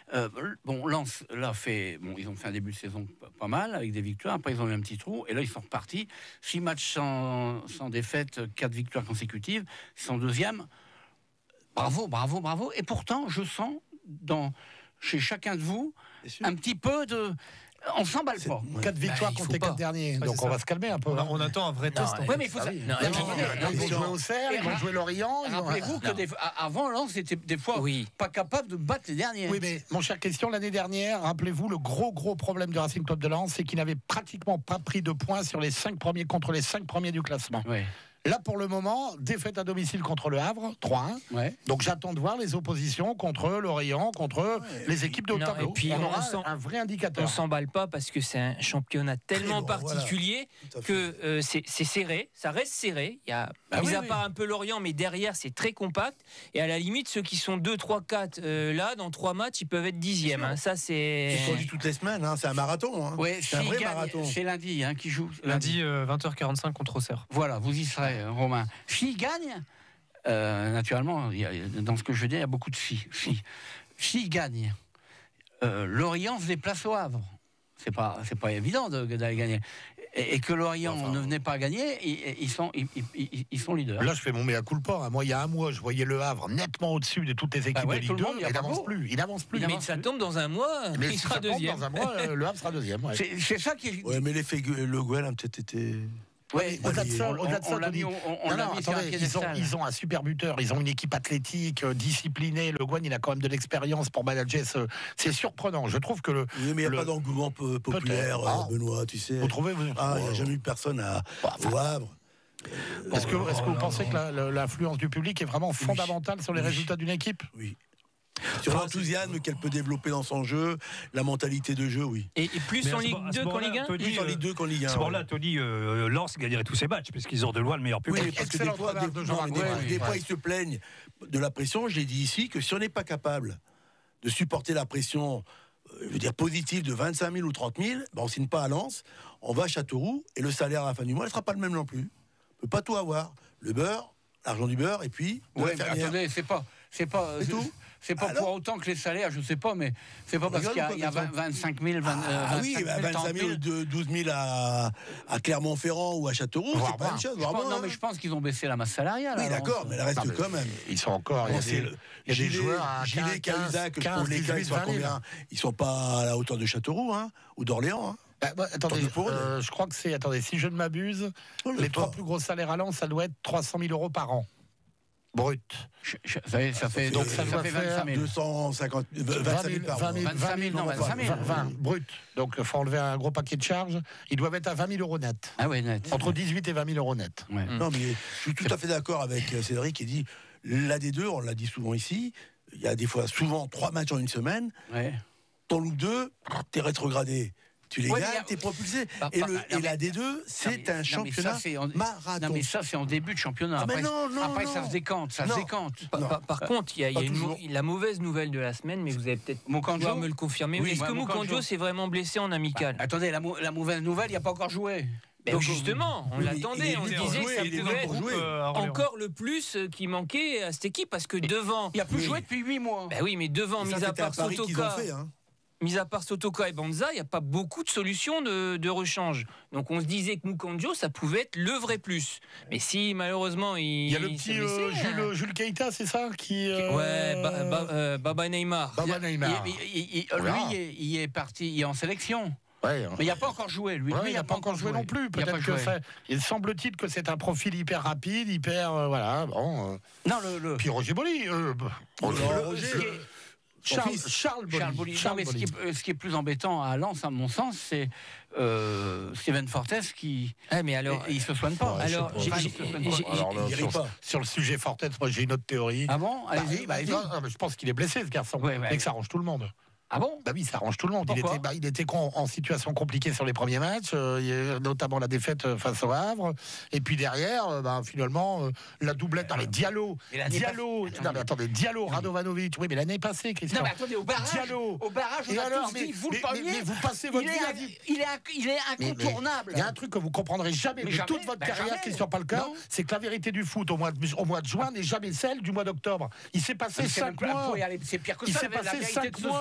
Lens ils ont fait un début de saison pas mal avec des victoires. Après ils ont eu un petit trou et là ils sont repartis. 6 matchs sans défaite, 4 victoires consécutives. Ils sont 2e. Bravo. Et pourtant je sens chez chacun de vous un petit peu de... On s'emballe pas. 4 victoires contre les 4 derniers. Donc on va se calmer un peu. On attend un vrai test. Oui, mais il faut ça. Ils vont jouer au Cerf, ils vont jouer Lorient. Rappelez-vous qu'avant, Lens c'était des fois pas capable de battre les derniers. Oui, mais mon cher Christian, l'année dernière, rappelez-vous, le gros problème du Racing Club de Lens, c'est qu'il n'avait pratiquement pas pris de points sur les 5 premiers contre les 5 premiers du classement. Oui. Là, pour le moment, défaite à domicile contre le Havre, 3-1. Ouais. Donc j'attends de voir les oppositions contre Lorient, contre les équipes de haut tableau. Et puis on aura un vrai indicateur. On s'emballe pas parce que c'est un championnat tellement particulier que c'est serré, ça reste serré. Il y a, mis à part un peu Lorient, mais derrière c'est très compact. Et à la limite, ceux qui sont 2, 3, 4 là, dans 3 matchs, ils peuvent être 10e. Hein. Ça, c'est. C'est dit toutes les semaines, c'est un marathon. Ouais, c'est un vrai marathon. C'est lundi qui joue. Lundi 20h45 contre Auxerre. Voilà, vous y serez. Romain. S'il gagne, naturellement, dans ce que je veux dire, il y a beaucoup de si. S'il gagne, Lorient se déplace au Havre. C'est pas évident d'aller gagner. Et que Lorient ne venait pas gagner, ils sont leaders. Là, je fais mon mea culpa. Moi, il y a un mois, je voyais le Havre nettement au-dessus de toutes les équipes de Ligue 2. Il n'avance plus. Mais ça tombe dans un mois, il sera deuxième. Dans un mois, le Havre sera deuxième. Ouais. C'est ça qui est. Ouais, mais l'effet Le Gouel a peut-être été. Ouais, au-delà de ça, ils ont un super buteur, ils ont une équipe athlétique, disciplinée. Le Gouin, il a quand même de l'expérience pour manager. C'est surprenant. Je trouve que Oui, mais il n'y a pas d'engouement populaire, Benoît, tu sais. Vous trouvez il n'y a jamais eu personne au Havre. Est-ce que vous pensez que l'influence du public est vraiment fondamentale sur les résultats d'une équipe ? Oui. Sur l'enthousiasme qu'elle peut développer dans son jeu, la mentalité de jeu, oui. Et plus en Ligue 2 qu'en Ligue 1 Plus en Ligue 2 qu'en Ligue 1. À ce moment-là, Tony, Lens gagnerait tous ses matchs, puisqu'ils ont de loin le meilleur public. Oui, parce que des fois, ils se plaignent de la pression. Je l'ai dit ici, que si on n'est pas capable de supporter la pression, positive de 25 000 ou 30 000, on ne signe pas à Lens, on va à Châteauroux, et le salaire à la fin du mois ne sera pas le même non plus. On ne peut pas tout avoir. Le beurre, l'argent du beurre, et puis de la fermière. Attendez, c'est tout. C'est pas pour autant que les salaires, je sais pas, mais c'est pas parce qu'il y a 25 000, 25 000, 12 000 à Clermont-Ferrand ou à Châteauroux, c'est pas une chose. Non, mais je pense qu'ils ont baissé la masse salariale. Oui, d'accord, mais elle reste quand même. Ils sont encore. Il y a des joueurs à Gilet, Cahuzac, je trouve les cas, ils sont à combien ? Ils sont pas à la hauteur de Châteauroux ou d'Orléans. Attendez, je crois que c'est. Attendez, si je ne m'abuse, les 3 plus gros salaires à Lens, ça doit être 300 000 € par an. Brut. Ça fait 25 000. 250 25 000 par an. 25 000, non, 25 000. 20 brut. Donc, il faut enlever un gros paquet de charges. Ils doivent être à 20 000 € net. Ah ouais, net. Entre 18 et 20 000 € net. Ouais. Non, mais je suis tout à fait d'accord avec Cédric qui dit l'AD2, on l'a dit souvent ici, il y a des fois, souvent, 3 matchs en une semaine. Ouais. Ton Look 2, t'es rétrogradé. Tu les gagnes, t'es propulsé. Et la D2, c'est un championnat marathon. Non, mais ça, c'est en début de championnat. Après, ça se décante. Par contre, il y a la mauvaise nouvelle de la semaine, mais vous allez peut-être pouvoir me le confirmer. Est-ce que Mukandjo s'est vraiment blessé en amical ? Attendez, la mauvaise nouvelle, il n'a pas encore joué. Donc justement, on l'attendait, on disait que ça pouvait être encore le plus qui manquait à cette équipe, parce que devant... Il n'a plus joué depuis 8 mois. Ben oui, mais devant, mis à part Sotoka et Banza, il n'y a pas beaucoup de solutions de rechange. Donc on se disait que Mukandjo, ça pouvait être le vrai plus. Mais si malheureusement il y a le petit Jules Keita, c'est ça qui Baba Neymar. Lui, il est parti, il est en sélection. Ouais, mais il n'a pas encore joué, lui. Il n'a pas encore joué non plus. Peut-être que il semble-t-il que c'est un profil hyper rapide, Non, Puis Roger Boli. Charles Boli. Ce qui est plus embêtant à Lens, à mon sens, c'est Steven Fortes qui. Mais alors, il se soigne pas. Sur le sujet Fortes, moi j'ai une autre théorie. Ah bon ? Allez-y. Je pense qu'il est blessé, ce garçon, et que ça arrange tout le monde. Ah bon ? Bah oui, ça arrange tout le monde. Il était en situation compliquée sur les premiers matchs, notamment la défaite face au Havre. Et puis derrière, finalement, la doublette. Non, mais Diallo, Radovanovic. Oui, mais l'année passée, Christian. Non, mais attendez, au barrage, on a tous dit, vous le parliez. Mais vous passez votre vie à dire. Il est incontournable. Il y a un truc que vous comprendrez jamais de toute votre carrière, Christian Palka, c'est que la vérité du foot au mois de juin n'est jamais celle du mois d'octobre. Il s'est passé 5 mois. C'est pire que ça. Il s'est passé 5 mois.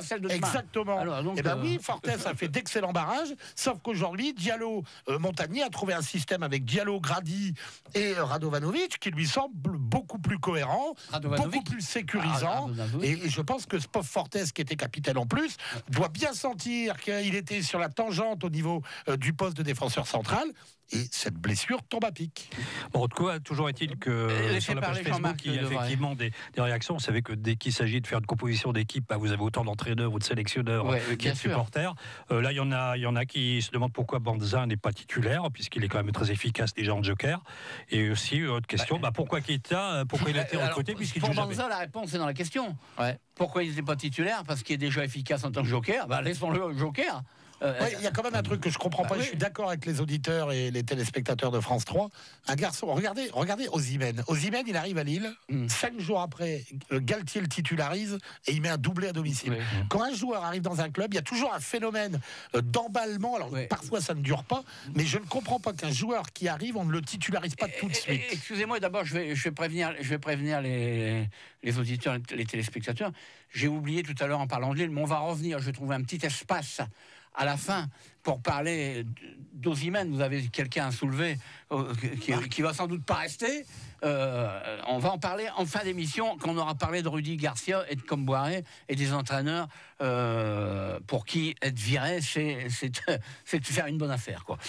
celle de demain. Exactement. Et oui, Fortes a fait d'excellents barrages, sauf qu'aujourd'hui, Diallo, Montagnier a trouvé un système avec Diallo, Grady et Radovanovic qui lui semble beaucoup plus cohérent, beaucoup plus sécurisant. Et je pense que ce pauvre Fortes, qui était capitaine en plus, doit bien sentir qu'il était sur la tangente au niveau du poste de défenseur central. Et cette blessure tombe à pic. Bon, de quoi, toujours est-il que sur la page Facebook, il y a effectivement des réactions. Vous savez que dès qu'il s'agit de faire une composition d'équipe, vous avez autant d'entraîneurs ou de sélectionneurs qu'il y a de supporters. Là, il y en a qui se demandent pourquoi Banza n'est pas titulaire, puisqu'il est quand même très efficace déjà en joker. Et aussi, autre question, pourquoi Keita, pourquoi il a été recruté puisqu'il joue jamais. Pour Banza, la réponse est dans la question. Pourquoi il n'était pas titulaire? Parce qu'il est déjà efficace en tant que joker. Laissons-le joker. Il y a quand même un truc que je comprends pas. Je suis d'accord avec les auditeurs et les téléspectateurs de France 3. Un garçon, regardez Osimhen. Osimhen, il arrive à Lille. 5 jours après, Galtier le titularise et il met un doublé à domicile. Quand un joueur arrive dans un club, il y a toujours un phénomène d'emballement. Alors parfois ça ne dure pas, mais je ne comprends pas qu'un joueur qui arrive, on ne le titularise pas tout de suite. Excusez-moi, d'abord je vais prévenir les auditeurs, les téléspectateurs. J'ai oublié tout à l'heure en parlant de Lille, mais on va revenir. Je vais trouver un petit espace à la fin pour parler d'Osimhen. Vous avez quelqu'un à soulever qui va sans doute pas rester. On va en parler en fin d'émission, quand on aura parlé de Rudy Garcia et de Comboiré et des entraîneurs pour qui être viré, c'est faire une bonne affaire, quoi.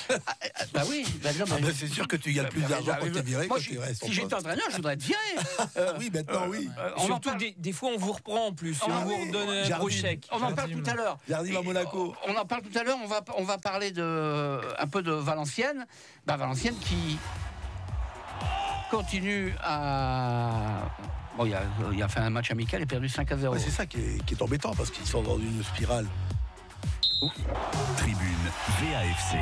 C'est sûr que tu gagnes plus d'argent quand tu es viré que tu restes. Si j'étais entraîneur, je voudrais être viré. Oui, maintenant oui. Surtout des fois on vous reprend en plus, on vous redonne un gros chèque. On en parle tout à l'heure. Jardim à Monaco. On en parle tout à l'heure. On va parler un peu de Valenciennes. Valenciennes qui continue à... Bon, il a fait un match amical et perdu 5-0. Ouais, c'est ça qui est embêtant, parce qu'ils sont dans une spirale. Tribune VAFC.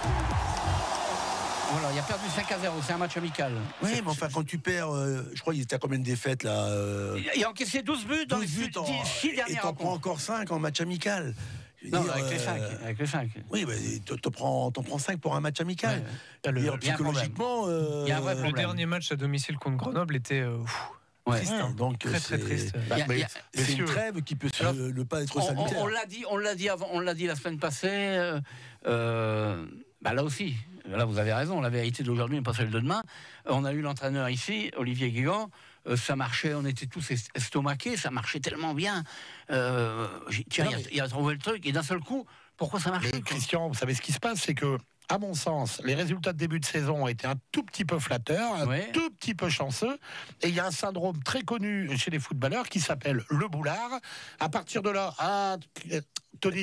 Voilà, il a perdu 5-0, c'est un match amical. Oui, mais enfin, quand tu perds, je crois qu'il était à combien de défaites, là Il a encaissé 12 buts dans les 6 dernières rencontres. Et t'en prends encore 5 en match amical. Non, avec les 5. Oui, mais t'en prends 5 pour un match amical. Psychologiquement... Il y a un vrai problème. Le dernier match à domicile contre Grenoble était... triste, donc très triste. C'est une trêve qui peut ne pas être salutaire. On l'a dit la semaine passée. Là aussi, là vous avez raison. La vérité d'aujourd'hui n'est pas celle de demain. On a eu l'entraîneur ici, Olivier Guégan. Ça marchait, on était tous estomaqués. Ça marchait tellement bien. Il a trouvé le truc et d'un seul coup, pourquoi ça marchait? Christian, vous savez ce qui se passe, c'est que, à mon sens, les résultats de début de saison ont été un tout petit peu flatteurs, tout petit peu chanceux. Et il y a un syndrome très connu chez les footballeurs qui s'appelle le boulard. À partir de là, Tony,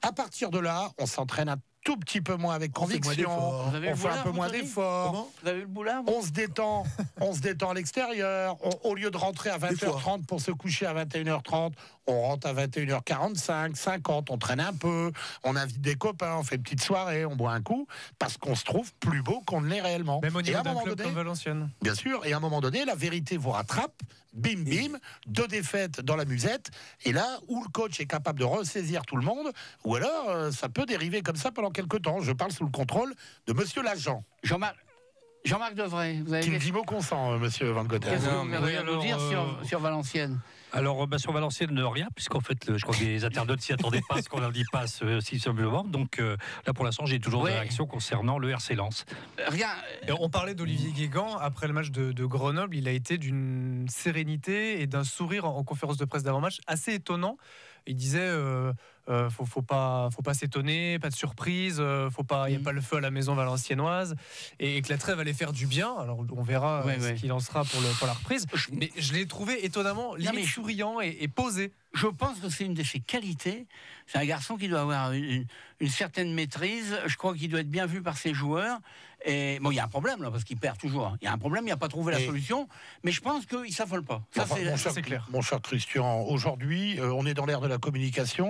on s'entraîne un tout petit peu moins avec conviction, on fait un peu moins d'efforts. Vous avez eu le boulard? On se détend à l'extérieur. Au lieu de rentrer à 20h30 pour se coucher à 21h30, on rentre à 21h45, 50, on traîne un peu, on invite des copains, on fait une petite soirée, on boit un coup, parce qu'on se trouve plus beau qu'on ne l'est réellement. Même au niveau d'un club comme Valenciennes. Bien sûr, et à un moment donné, la vérité vous rattrape, bim bim, 2 défaites dans la musette, et là où le coach est capable de ressaisir tout le monde, ou alors ça peut dériver comme ça pendant quelques temps. Je parle sous le contrôle de monsieur l'agent. Jean-Marc Devray, vous avez qui me dit mot consent, monsieur Van Gotten. Qu'est-ce que vous avez à nous dire sur Valenciennes? Alors, sur Valenciennes, rien, puisqu'en fait, je crois que les internautes s'y attendaient pas à ce qu'on leur dit pas si simplement. Donc, là, pour l'instant, j'ai toujours des réactions concernant le RC Lens. Rien. On parlait d'Olivier Guégan. Après le match de Grenoble, il a été d'une sérénité et d'un sourire en conférence de presse d'avant-match assez étonnant. Il disait faut pas s'étonner, pas de surprise, il n'y a pas le feu à la maison valenciennoise, et que la trêve allait faire du bien. Alors on verra ce qu'il en sera pour la reprise. Mais je l'ai trouvé étonnamment souriant et posé. Je pense que c'est une de ses qualités. C'est un garçon qui doit avoir une certaine maîtrise. Je crois qu'il doit être bien vu par ses joueurs. Et bon, il y a un problème là, parce qu'il perd toujours. Il y a un problème, il n'a pas trouvé la solution. Mais je pense qu'il ne s'affole pas. C'est clair. Mon cher Christian, aujourd'hui, on est dans l'ère de la communication.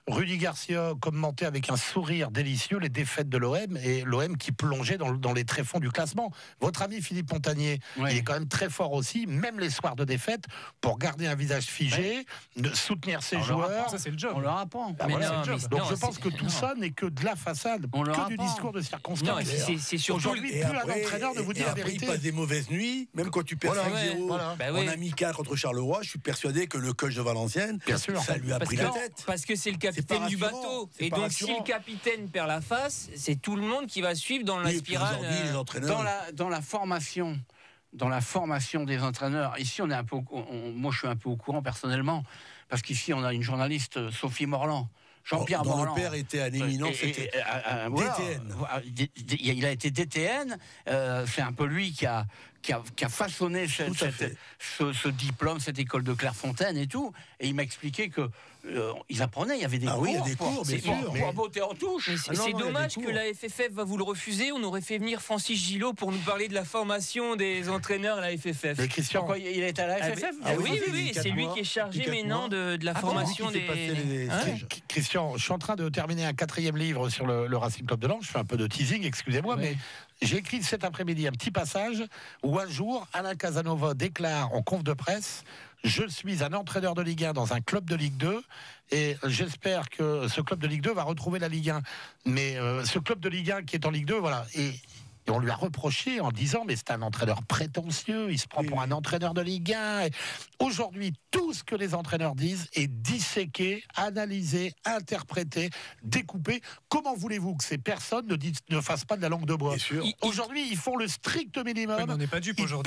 Rudy Garcia commentait avec un sourire délicieux les défaites de l'OM et l'OM qui plongeait dans les tréfonds du classement. Votre ami Philippe Montagnier, il est quand même très fort aussi, même les soirs de défaite, pour garder un visage figé, de soutenir ses joueurs. Ça, c'est le job. On leur apprend. Donc je pense que tout ça n'est que de la façade, que du discours de circonstance. C'est surtout aujourd'hui plus un entraîneur ne vous dit la vérité. Il passe des mauvaises nuits, même quand tu perds 5-0 en amical contre Charleroi, je suis persuadé que le coach de Valenciennes, ça lui a pris la tête. Parce que c'est le capitaine du bateau. Et donc si le capitaine perd la face, c'est tout le monde qui va suivre dans la spirale. Les entraîneurs... Dans la formation des entraîneurs, ici on est un peu, moi je suis un peu au courant personnellement, parce qu'ici on a une journaliste, Sophie Morland. Jean-Pierre Morland. Le père était un éminent, c'était DTN. Il a été DTN, c'est un peu lui qui a façonné ce diplôme, cette école de Clairefontaine et tout. Et il m'a expliqué que ils apprenaient, il y avait des cours. Oui, il y a des cours, bien sûr. Pour botter en touche. C'est dommage que la FFF va vous le refuser. On aurait fait venir Francis Gillot pour nous parler de la formation des entraîneurs à la FFF. Mais Christian, pourquoi il est à la FFF? Oui, c'est lui qui est chargé maintenant de la formation des... Christian, je suis en train de terminer un 4e livre sur le Racing Club de Lens. Je fais un peu de teasing, excusez-moi, mais j'ai écrit cet après-midi un petit passage où un jour, Alain Casanova déclare en conf de presse: je suis un entraîneur de Ligue 1 dans un club de Ligue 2 et j'espère que ce club de Ligue 2 va retrouver la Ligue 1. Mais ce club de Ligue 1 qui est en Ligue 2, voilà. Et on lui a reproché en disant mais c'est un entraîneur prétentieux, il se prend pour un entraîneur de Ligue 1. Et aujourd'hui, tout ce que les entraîneurs disent est disséqué, analysé, interprété, découpé. Comment voulez-vous que ces personnes ne fassent pas de la langue de bois? Aujourd'hui, ils font le strict minimum. Ouais, on n'est pas dupe aujourd'hui.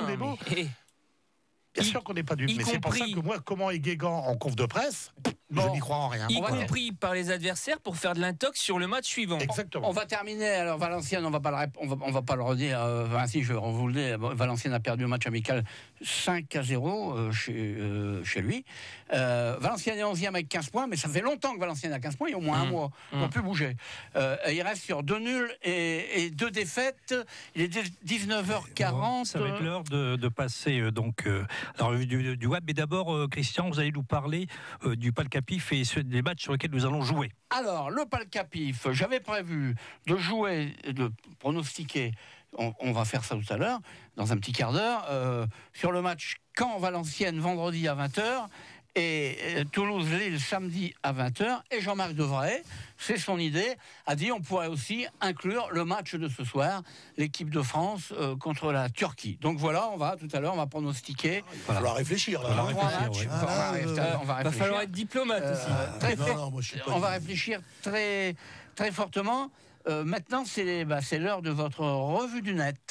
Bien sûr qu'on n'est pas dupe, mais c'est pour ça que moi, comment est Guégan en conf de presse, je n'y crois en rien. Y compris par les adversaires pour faire de l'intox sur le match suivant. Exactement. On va terminer. Alors Valenciennes, on va pas le redire. Si je vous le dis, Valenciennes a perdu un match amical 5-0 chez lui. Valenciennes est 11e avec 15 points, mais ça fait longtemps que Valenciennes a 15 points. Il y a au moins un mois. On ne peut plus bouger. Il reste sur 2 nuls et 2 défaites. Il est 19h40. Ça va être l'heure de passer la revue du web. Mais d'abord, Christian, vous allez nous parler du Palcapif et des matchs sur lesquels nous allons jouer. Alors, le Palcapif, j'avais prévu de jouer, de pronostiquer, on va faire ça tout à l'heure, dans un petit quart d'heure, sur le match Caen-Valenciennes vendredi à 20h et Toulouse-Lille samedi à 20h. Et Jean-Marc Devray, c'est son idée, a dit on pourrait aussi inclure le match de ce soir, l'équipe de France contre la Turquie. Donc voilà, tout à l'heure, on va pronostiquer. Il va falloir réfléchir. Là. On va falloir être diplomate aussi. On va réfléchir très, très fortement. Maintenant, c'est l'heure de votre revue du net.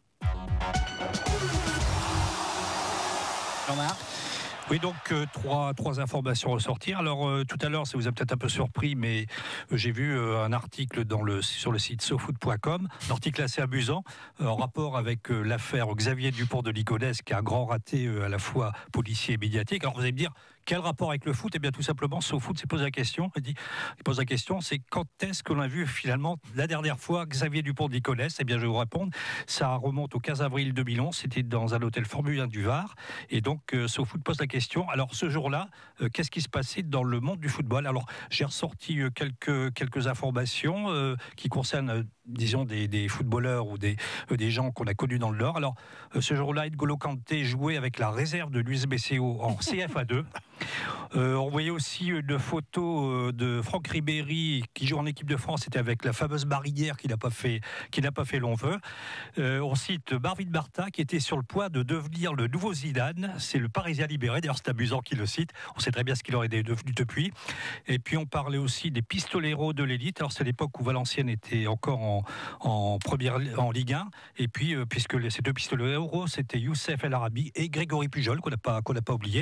Jean-Marc. Oui, donc trois informations à ressortir. Alors tout à l'heure, ça vous a peut-être un peu surpris, mais j'ai vu un article sur le site sofoot.com, un article assez amusant en rapport avec l'affaire Xavier Dupont de Ligonnès, qui a un grand raté à la fois policier et médiatique. Alors vous allez me dire, quel rapport avec le foot? Eh bien tout simplement, SoFoot s'est posé la question. Il pose la question, c'est quand est-ce que l'on a vu finalement la dernière fois Xavier Dupont de Ligonnès? Eh bien je vais vous répondre, ça remonte au 15 avril 2011, c'était dans un hôtel Formule 1 du Var. Et donc SoFoot pose la question, alors ce jour-là, qu'est-ce qui se passait dans le monde du football? Alors j'ai ressorti quelques informations qui concernent disons des footballeurs ou des gens qu'on a connus dans le Nord. Alors ce jour-là, N'Golo Kanté jouait avec la réserve de l'USBCO en CFA2. On voyait aussi une photo de Franck Ribéry qui joue en équipe de France, c'était avec la fameuse barrière qui n'a pas fait long feu. On cite Marvin Bartha qui était sur le point de devenir le nouveau Zidane, c'est le Parisien libéré, d'ailleurs c'est amusant qu'il le cite, on sait très bien ce qu'il aurait devenu depuis. Et puis on parlait aussi des pistoleros de l'élite, alors c'est l'époque où Valenciennes était encore en Ligue 1, et puis puisque ces deux pistoleros c'était Youssef El Arabi et Grégory Pujol qu'on n'a pas oublié.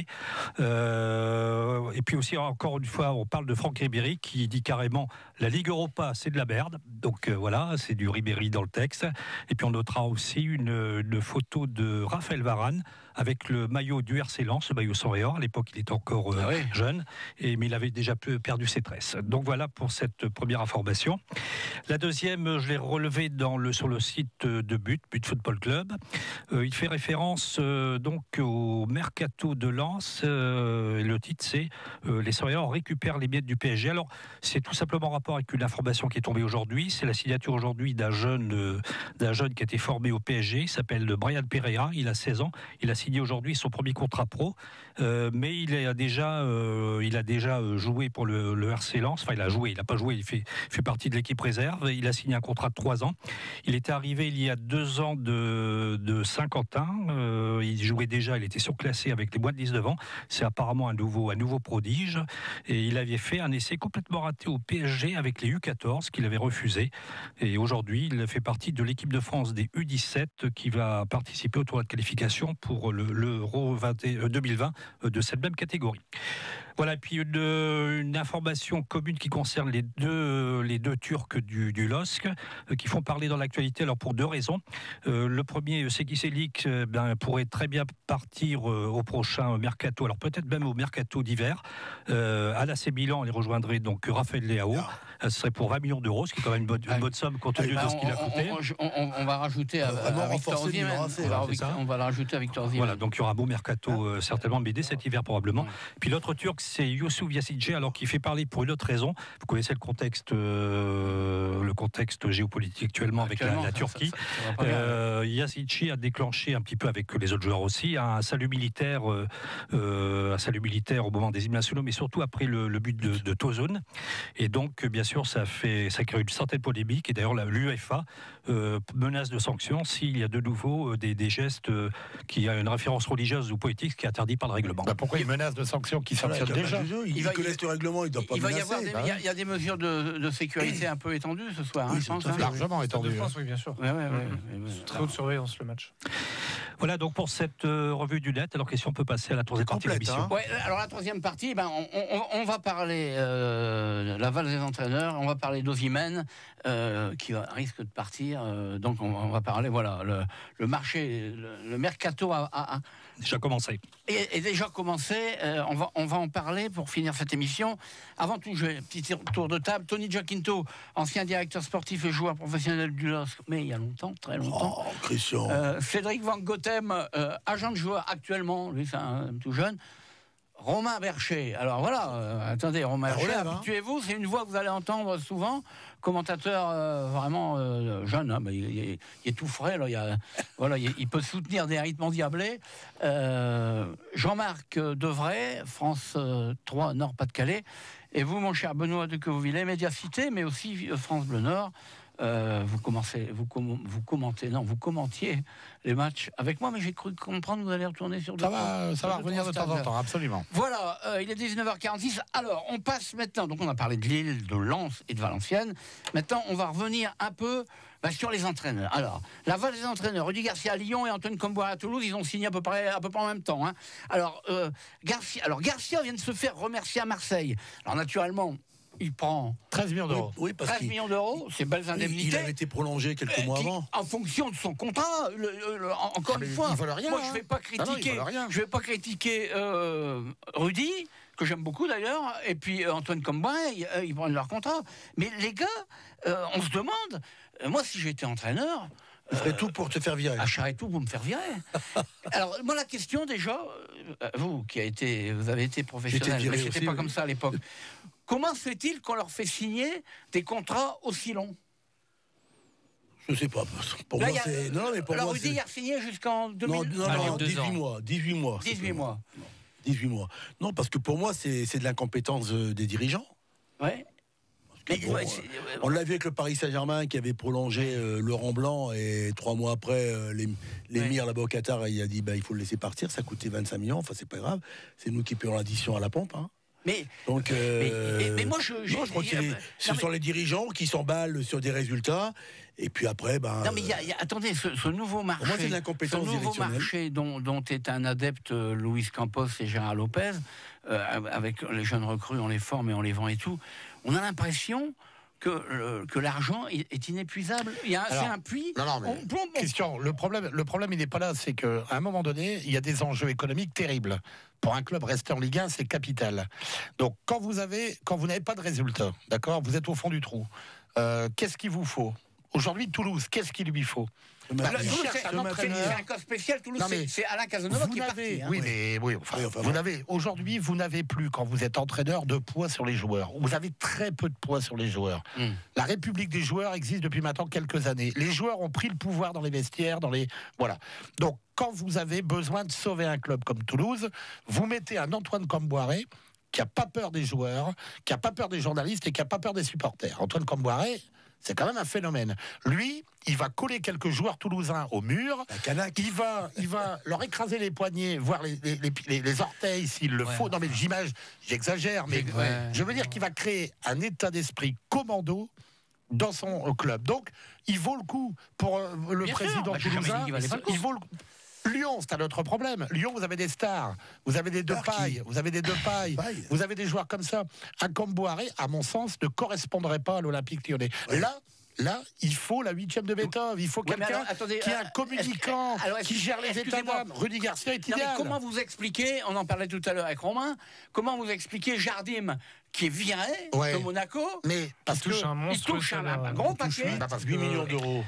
Et puis aussi, encore une fois, on parle de Franck Ribéry qui dit carrément la Ligue Europa, c'est de la merde. Donc voilà, c'est du Ribéry dans le texte. Et puis on notera aussi une photo de Raphaël Varane avec le maillot du RC Lens, le maillot sans rayon. À l'époque, il était encore jeune, mais il avait déjà perdu ses tresses. Donc voilà pour cette première information. La deuxième, je l'ai relevée sur le site de But Football Club. Il fait référence donc au mercato de Lens. Le titre, c'est les Savoyards récupèrent les miettes du PSG. Alors, c'est tout simplement en rapport avec une information qui est tombée aujourd'hui. C'est la signature aujourd'hui d'un jeune qui a été formé au PSG. Il s'appelle Brian Pereira. Il a 16 ans. Il a signé aujourd'hui son premier contrat pro. Mais il a déjà joué pour le RC Lens. Enfin, il a joué. Il n'a pas joué. Il fait partie de l'équipe réserve. Il a signé un contrat de 3 ans. Il était arrivé il y a 2 ans de Saint-Quentin. Il jouait déjà. Il était surclassé avec les moins de 19 ans. C'est apparemment un nouveau prodige. Et il avait fait un essai complètement raté au PSG avec les U14 qu'il avait refusé. Et aujourd'hui, il fait partie de l'équipe de France des U17 qui va participer au tournoi de qualification pour l'Euro 2020 de cette même catégorie. Voilà, et puis une information commune qui concerne les deux Turcs du LOSC qui font parler dans l'actualité, alors pour 2 raisons. Le premier, Seki Çelik pourrait très bien partir au prochain mercato, alors peut-être même au mercato d'hiver. À l'AC Milan, il rejoindrait donc Raphaël Leao. Ce serait pour 20 millions d'euros, ce qui est quand même une bonne somme compte tenu de ce qu'il a coûté. On va rajouter à Victor Osimhen. On va le rajouter à Victor Osimhen. Voilà, donc il y aura un beau mercato certainement, mais dès cet hiver probablement. Puis l'autre Turc, c'est Youssouf Yazici, alors qui fait parler pour une autre raison. Vous connaissez le contexte géopolitique actuellement avec la Turquie. Yazici a déclenché un petit peu avec les autres joueurs aussi un salut militaire au moment des hymnes nationaux, mais surtout après le but de Tozun. Et donc, bien sûr, ça crée une certaine polémique. Et d'ailleurs, l'UEFA menace de sanctions s'il y a de nouveau des gestes qui a une référence religieuse ou poétique, ce qui est interdit par le règlement. Pourquoi il menace de sanctions qui sanctionnent déjà? Il connaissent le règlement, il ne doit pas menacer. Il y a des mesures de sécurité un peu étendues ce soir, je pense. Largement étendues. Oui, bien sûr. Très haute surveillance, le match. Voilà donc pour cette revue du net. Alors, question, on peut passer à la troisième partie de l'émission. Alors, la troisième partie, on va parler la valse des entraîneurs, on va parler d'Osimhen qui risque de partir. Donc, on va parler, le marché, le mercato a déjà commencé. Et déjà commencé. On va en parler pour finir cette émission. Avant tout, je vais un petit tour de table. Tony Giaquinto, ancien directeur sportif et joueur professionnel du LOSC, mais il y a longtemps, très longtemps. Oh, Christian. Cédric Van Gotem, agent de joueur actuellement, lui c'est un tout jeune. Romain Bercher. Alors voilà, attendez, Romain Bercher, habituez-vous, c'est une voix que vous allez entendre souvent. Commentateur vraiment jeune, hein, il est tout frais, là, il peut soutenir des rythmes endiablés. Jean-Marc Devray, France 3 Nord-Pas-de-Calais. Et vous, mon cher Benoît de Queuvillers, Médiacité, mais aussi France Bleu Nord. Vous commentiez les matchs avec moi, mais j'ai cru comprendre que vous allez retourner sur ça va revenir de temps en temps, absolument. Voilà, il est 19h46. Alors, on passe maintenant, donc on a parlé de Lille, de Lens et de Valenciennes. Maintenant, on va revenir un peu sur les entraîneurs. Alors, la valse des entraîneurs, Rudy Garcia à Lyon et Antoine Comboire à Toulouse, ils ont signé à peu près en même temps. Hein. Alors, Garcia vient de se faire remercier à Marseille. Alors, naturellement, il prend 13 millions d'euros. Oui, parce 13 millions d'euros, c'est belles indemnités. Il avait été prolongé quelques mois avant. En fonction de son contrat, encore une fois, rien, moi je ne vais pas critiquer, Rudy, que j'aime beaucoup d'ailleurs, et puis Antoine Comboire, ils prennent leur contrat. Mais les gars, on se demande, moi si j'étais entraîneur, je ferais tout pour te faire virer. Je ferais tout pour me faire virer. Alors, moi, la question, déjà, vous avez été professionnel, mais c'était pas comme ça à l'époque. Comment se fait-il qu'on leur fait signer des contrats aussi longs? Je sais pas. Pour moi, c'est. Non, mais pour alors, moi, Rudy a signé jusqu'en 2000. Non, 18 mois. 18 mois. 18 mois. 18 mois. Non, parce que pour moi, c'est de l'incompétence des dirigeants. Ouais. On l'a vu avec le Paris Saint-Germain qui avait prolongé Laurent Blanc et 3 mois après l'émir là-bas au Qatar il a dit il faut le laisser partir, ça coûtait 25 millions, enfin c'est pas grave, c'est nous qui payons l'addition à la pompe. Hein. Mais moi je crois que ce sont les dirigeants qui s'emballent sur des résultats et puis après non mais attendez, ce nouveau marché, pour moi, c'est de l'incompétence marché dont est un adepte Luis Campos et Gérard Lopez, avec les jeunes recrues, on les forme et on les vend et tout. On a l'impression que l'argent est inépuisable. C'est un puits. Non, mais Christian, le problème, il n'est pas là. C'est qu'à un moment donné, il y a des enjeux économiques terribles. Pour un club resté en Ligue 1, c'est capital. Donc, quand vous n'avez pas de résultat, d'accord, vous êtes au fond du trou. Qu'est-ce qu'il vous faut? Aujourd'hui, Toulouse, qu'est-ce qu'il lui faut? C'est un cas spécial, Toulouse, c'est Alain Casanova qui est parti. Aujourd'hui, vous n'avez plus, quand vous êtes entraîneur, de poids sur les joueurs. Vous avez très peu de poids sur les joueurs. La République des joueurs existe depuis maintenant quelques années. Les joueurs ont pris le pouvoir dans les vestiaires, voilà. Donc, quand vous avez besoin de sauver un club comme Toulouse, vous mettez un Antoine Comboiré qui n'a pas peur des joueurs, qui n'a pas peur des journalistes et qui n'a pas peur des supporters. Antoine Comboiré, c'est quand même un phénomène. Lui, il va coller quelques joueurs toulousains au mur. Il va leur écraser les poignets, voire les orteils s'il le faut. Non mais j'exagère, mais je veux dire qu'il va créer un état d'esprit commando dans son club. Donc, il vaut le coup pour le président toulousain. Il vaut le coup. Lyon, c'est un autre problème. Lyon, vous avez des stars, vous avez des Depay, vous avez des joueurs comme ça. Un Comboiré, à mon sens, ne correspondrait pas à l'Olympique Lyonnais. Là, il faut la 8e de Beethoven. Il faut quelqu'un qui est un communicant, qui gère les états d'âme. Rudy Garcia est idéal. Mais comment vous expliquez, on en parlait tout à l'heure avec Romain, comment vous expliquez Jardim qui est viré de Monaco, mais parce qu'il touche un gros paquet, 8 millions d'euros.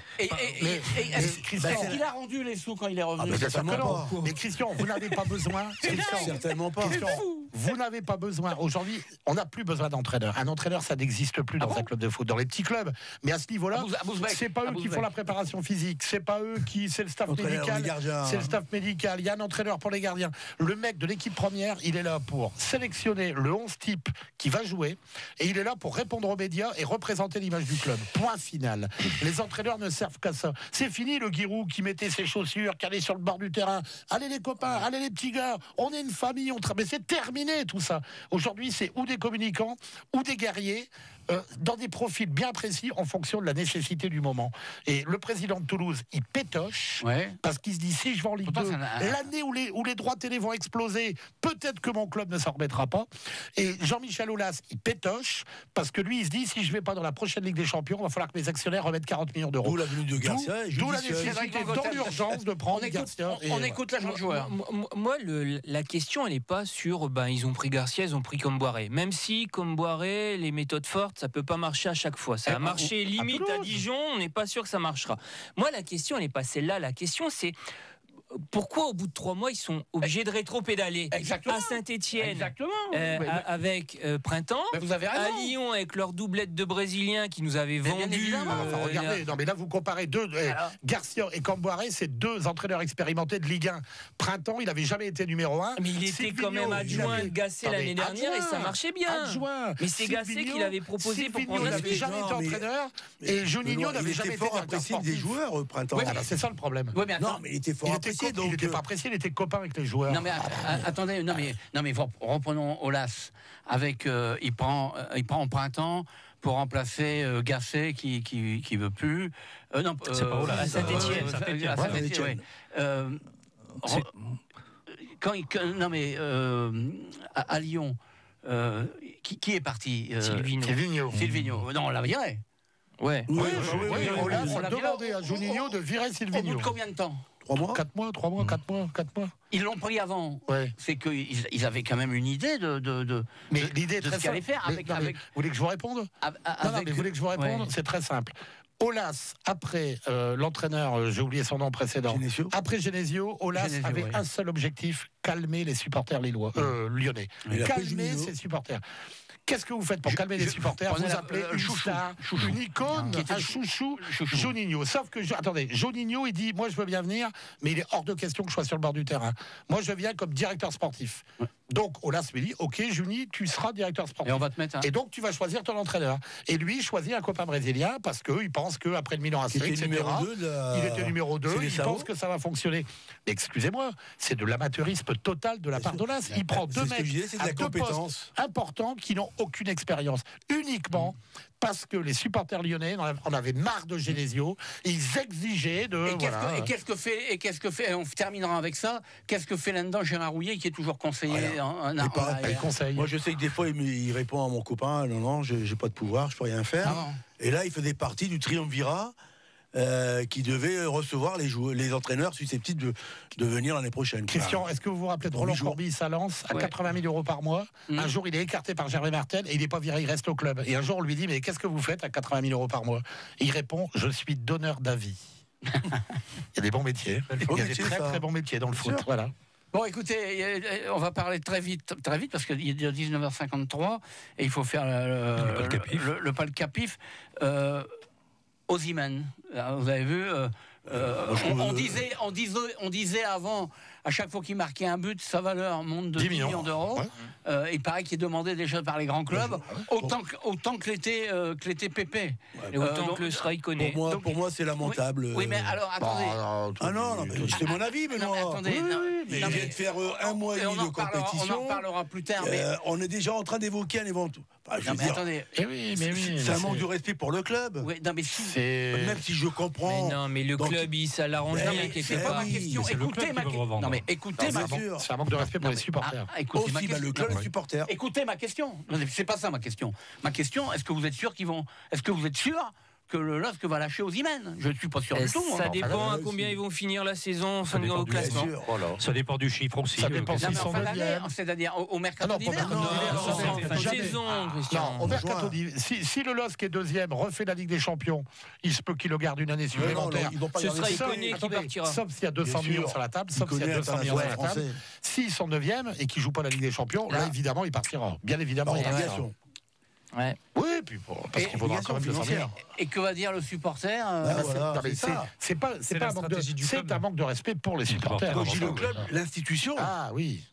Est-ce qu'il a rendu les sous quand il est revenu? Mais Christian, vous n'avez pas besoin. Certainement pas. Vous n'avez pas besoin. Aujourd'hui, on n'a plus besoin d'entraîneur. Un entraîneur, ça n'existe plus dans un club de foot. Dans les petits clubs. Mais à ce niveau-là, c'est pas eux qui font la préparation physique. C'est pas eux qui. C'est le staff médical. C'est le staff médical. Il y a un entraîneur pour les gardiens. Le mec de l'équipe première, il est là pour sélectionner le 11 type qui va jouer. Et il est là pour répondre aux médias et représenter l'image du club. Point final. Les entraîneurs ne servent qu'à ça. C'est fini le Giroud qui mettait ses chaussures, qui allait sur le bord du terrain. Allez les copains, allez les petits gars. On est une famille. Mais c'est terminé tout ça. Aujourd'hui, c'est ou des communicants ou des guerriers dans des profils bien précis en fonction de la nécessité du moment. Et le président de Toulouse, il pétoche parce qu'il se dit si je vais en Ligue 2, l'année où les droits télé vont exploser, peut-être que mon club ne s'en remettra pas. Et Jean-Michel Aulas, il pétoche parce que lui, il se dit si je vais pas dans la prochaine Ligue des Champions, il va falloir que mes actionnaires remettent 40 millions d'euros. D'où la venue de Garcia. D'où la nécessité dans l'urgence de prendre Garcia. On écoute l'agent joueur. Moi, la question, elle n'est pas sur ils ont pris Garcia, ils ont pris Comboiré. Même si Comboiré, les méthodes fortes, ça peut pas marcher à chaque fois. Ça a marché limite à Dijon, on n'est pas sûr que ça marchera. Moi, la question, elle n'est pas celle-là. La question, c'est pourquoi au bout de 3 mois ils sont obligés de rétro-pédaler à Saint-Etienne avec Printemps, vous avez raison. à Lyon avec leur doublette de Brésiliens qui nous avaient vendu. Regardez, non mais là vous comparez deux Garcia et Comboiré, c'est 2 entraîneurs expérimentés de Ligue 1. Printemps, il n'avait jamais été numéro 1. Mais il était quand même adjoint de Gasset l'année dernière et ça marchait bien. Mais c'est Gasset qui l'avait proposé pour prendre il n'avait jamais été entraîneur et Juninho n'avait jamais été apprécié des joueurs Printemps. C'est ça le problème. Non mais il était fort apprécié. Il n'était pas apprécié, il était copain avec les joueurs. Non mais attendez, reprenons Aulas. Avec il prend Printemps pour remplacer Gasset qui veut plus. Non, c'est pas Aulas. À Saint-Etienne. À Lyon, qui est parti? Silvino. Non, on l'a viré. On l'a demandé à Juninho de virer Silvino. Au bout de combien de temps? 3 mois 4 mois. Ils l'ont pris avant. C'est qu'ils avaient quand même une idée de mais l'idée de ce qu'il allait faire. Vous voulez que je vous réponde? Vous voulez que je vous réponde? C'est très simple. Aulas, après l'entraîneur, j'ai oublié son nom précédent, après Genesio, Aulas avait un seul objectif, calmer les supporters lyonnais. Calmer ses supporters. Qu'est-ce que vous faites pour calmer les supporters? Vous appelez une star, une icône, un chouchou, Juninho. Sauf que, attendez, Juninho, il dit, moi je veux bien venir, mais il est hors de question que je sois sur le bord du terrain. Moi je viens comme directeur sportif. Donc Aulas me dit, ok Juni, tu seras directeur sportif. Et on va te mettre Et donc tu vas choisir ton entraîneur. Et lui, il choisit un copain brésilien parce qu'il pense qu'après le Milan AC, etc., il était numéro 2, il pense que ça va fonctionner. Mais excusez-moi, c'est de l'amateurisme total de la part d'Aulas. Il prend 2 mecs à 2 postes importants qui n'ont aucune expérience, uniquement parce que les supporters lyonnais en avaient marre de Genesio, ils exigeaient de... qu'est-ce que fait, on terminera avec ça, qu'est-ce que fait là-dedans Gérard Rouillet qui est toujours conseiller conseil. Moi je sais que des fois il répond à mon copain, non, j'ai pas de pouvoir, je peux rien faire. Et là il faisait partie du triumvirat qui devait recevoir les entraîneurs susceptibles de venir l'année prochaine. Christian, est-ce que vous vous rappelez de Roland Courbis à Lens, à 80 000 euros par mois? Un jour, il est écarté par Gervais Martel et il n'est pas viré, il reste au club. Et un jour, on lui dit, mais qu'est-ce que vous faites à 80 000 euros par mois? Et il répond, je suis donneur d'avis. Il y a des bons métiers. Il y a des très bons métiers dans le foot. Voilà. Bon, écoutez, on va parler très vite parce qu'il est 19h53 et il faut faire le palcapif. Osimhen, vous avez vu, on disait avant, à chaque fois qu'il marquait un but, sa valeur monte de 10 millions d'euros. Ouais. Il paraît qu'il est demandé déjà par les grands clubs, autant que l'était Pépé. Et autant que le Strike connaît. Pour moi, c'est lamentable. Oui, mais alors, attendez. C'est mon avis, Benoît. Il vient de faire un mois et demi de compétition. On en parlera plus tard. On est déjà en train d'évoquer un éventuel. Attendez. C'est un manque de respect pour le club. Oui, non, mais même si je comprends. Mais non, mais le club, ça l'arrange bien quelque part. Écoutez ma question. Non, mais écoutez ma question. C'est un manque de respect pour les supporters. Écoutez ma question. Le club, les supporters. Écoutez ma question. C'est pas ça ma question. Ma question, est-ce que vous êtes sûr que le LOSC va lâcher Osimhen? Je ne suis pas sûr du tout. Ça dépend à combien ils vont finir la saison au classement. Ça dépend du chiffre aussi. Ça dépend s'ils sont c'est-à-dire au mercato d'hiver. Au mercato d'hiver. Si le LOSC est deuxième, refait la Ligue des Champions, il se peut qu'il le garde une année supplémentaire. Ce sera Iconé qui partira. Sauf s'il y a 200 millions sur la table. S'ils sont neuvième et qu'ils ne jouent pas la Ligue des Champions, là, évidemment, il partira. Bien évidemment. Ouais. Oui, puis parce qu'il faudra quand même 200 millions. Et que va dire le supporter? C'est un manque de respect pour les supporters. Quand je dis le club, l'institution. Ah oui.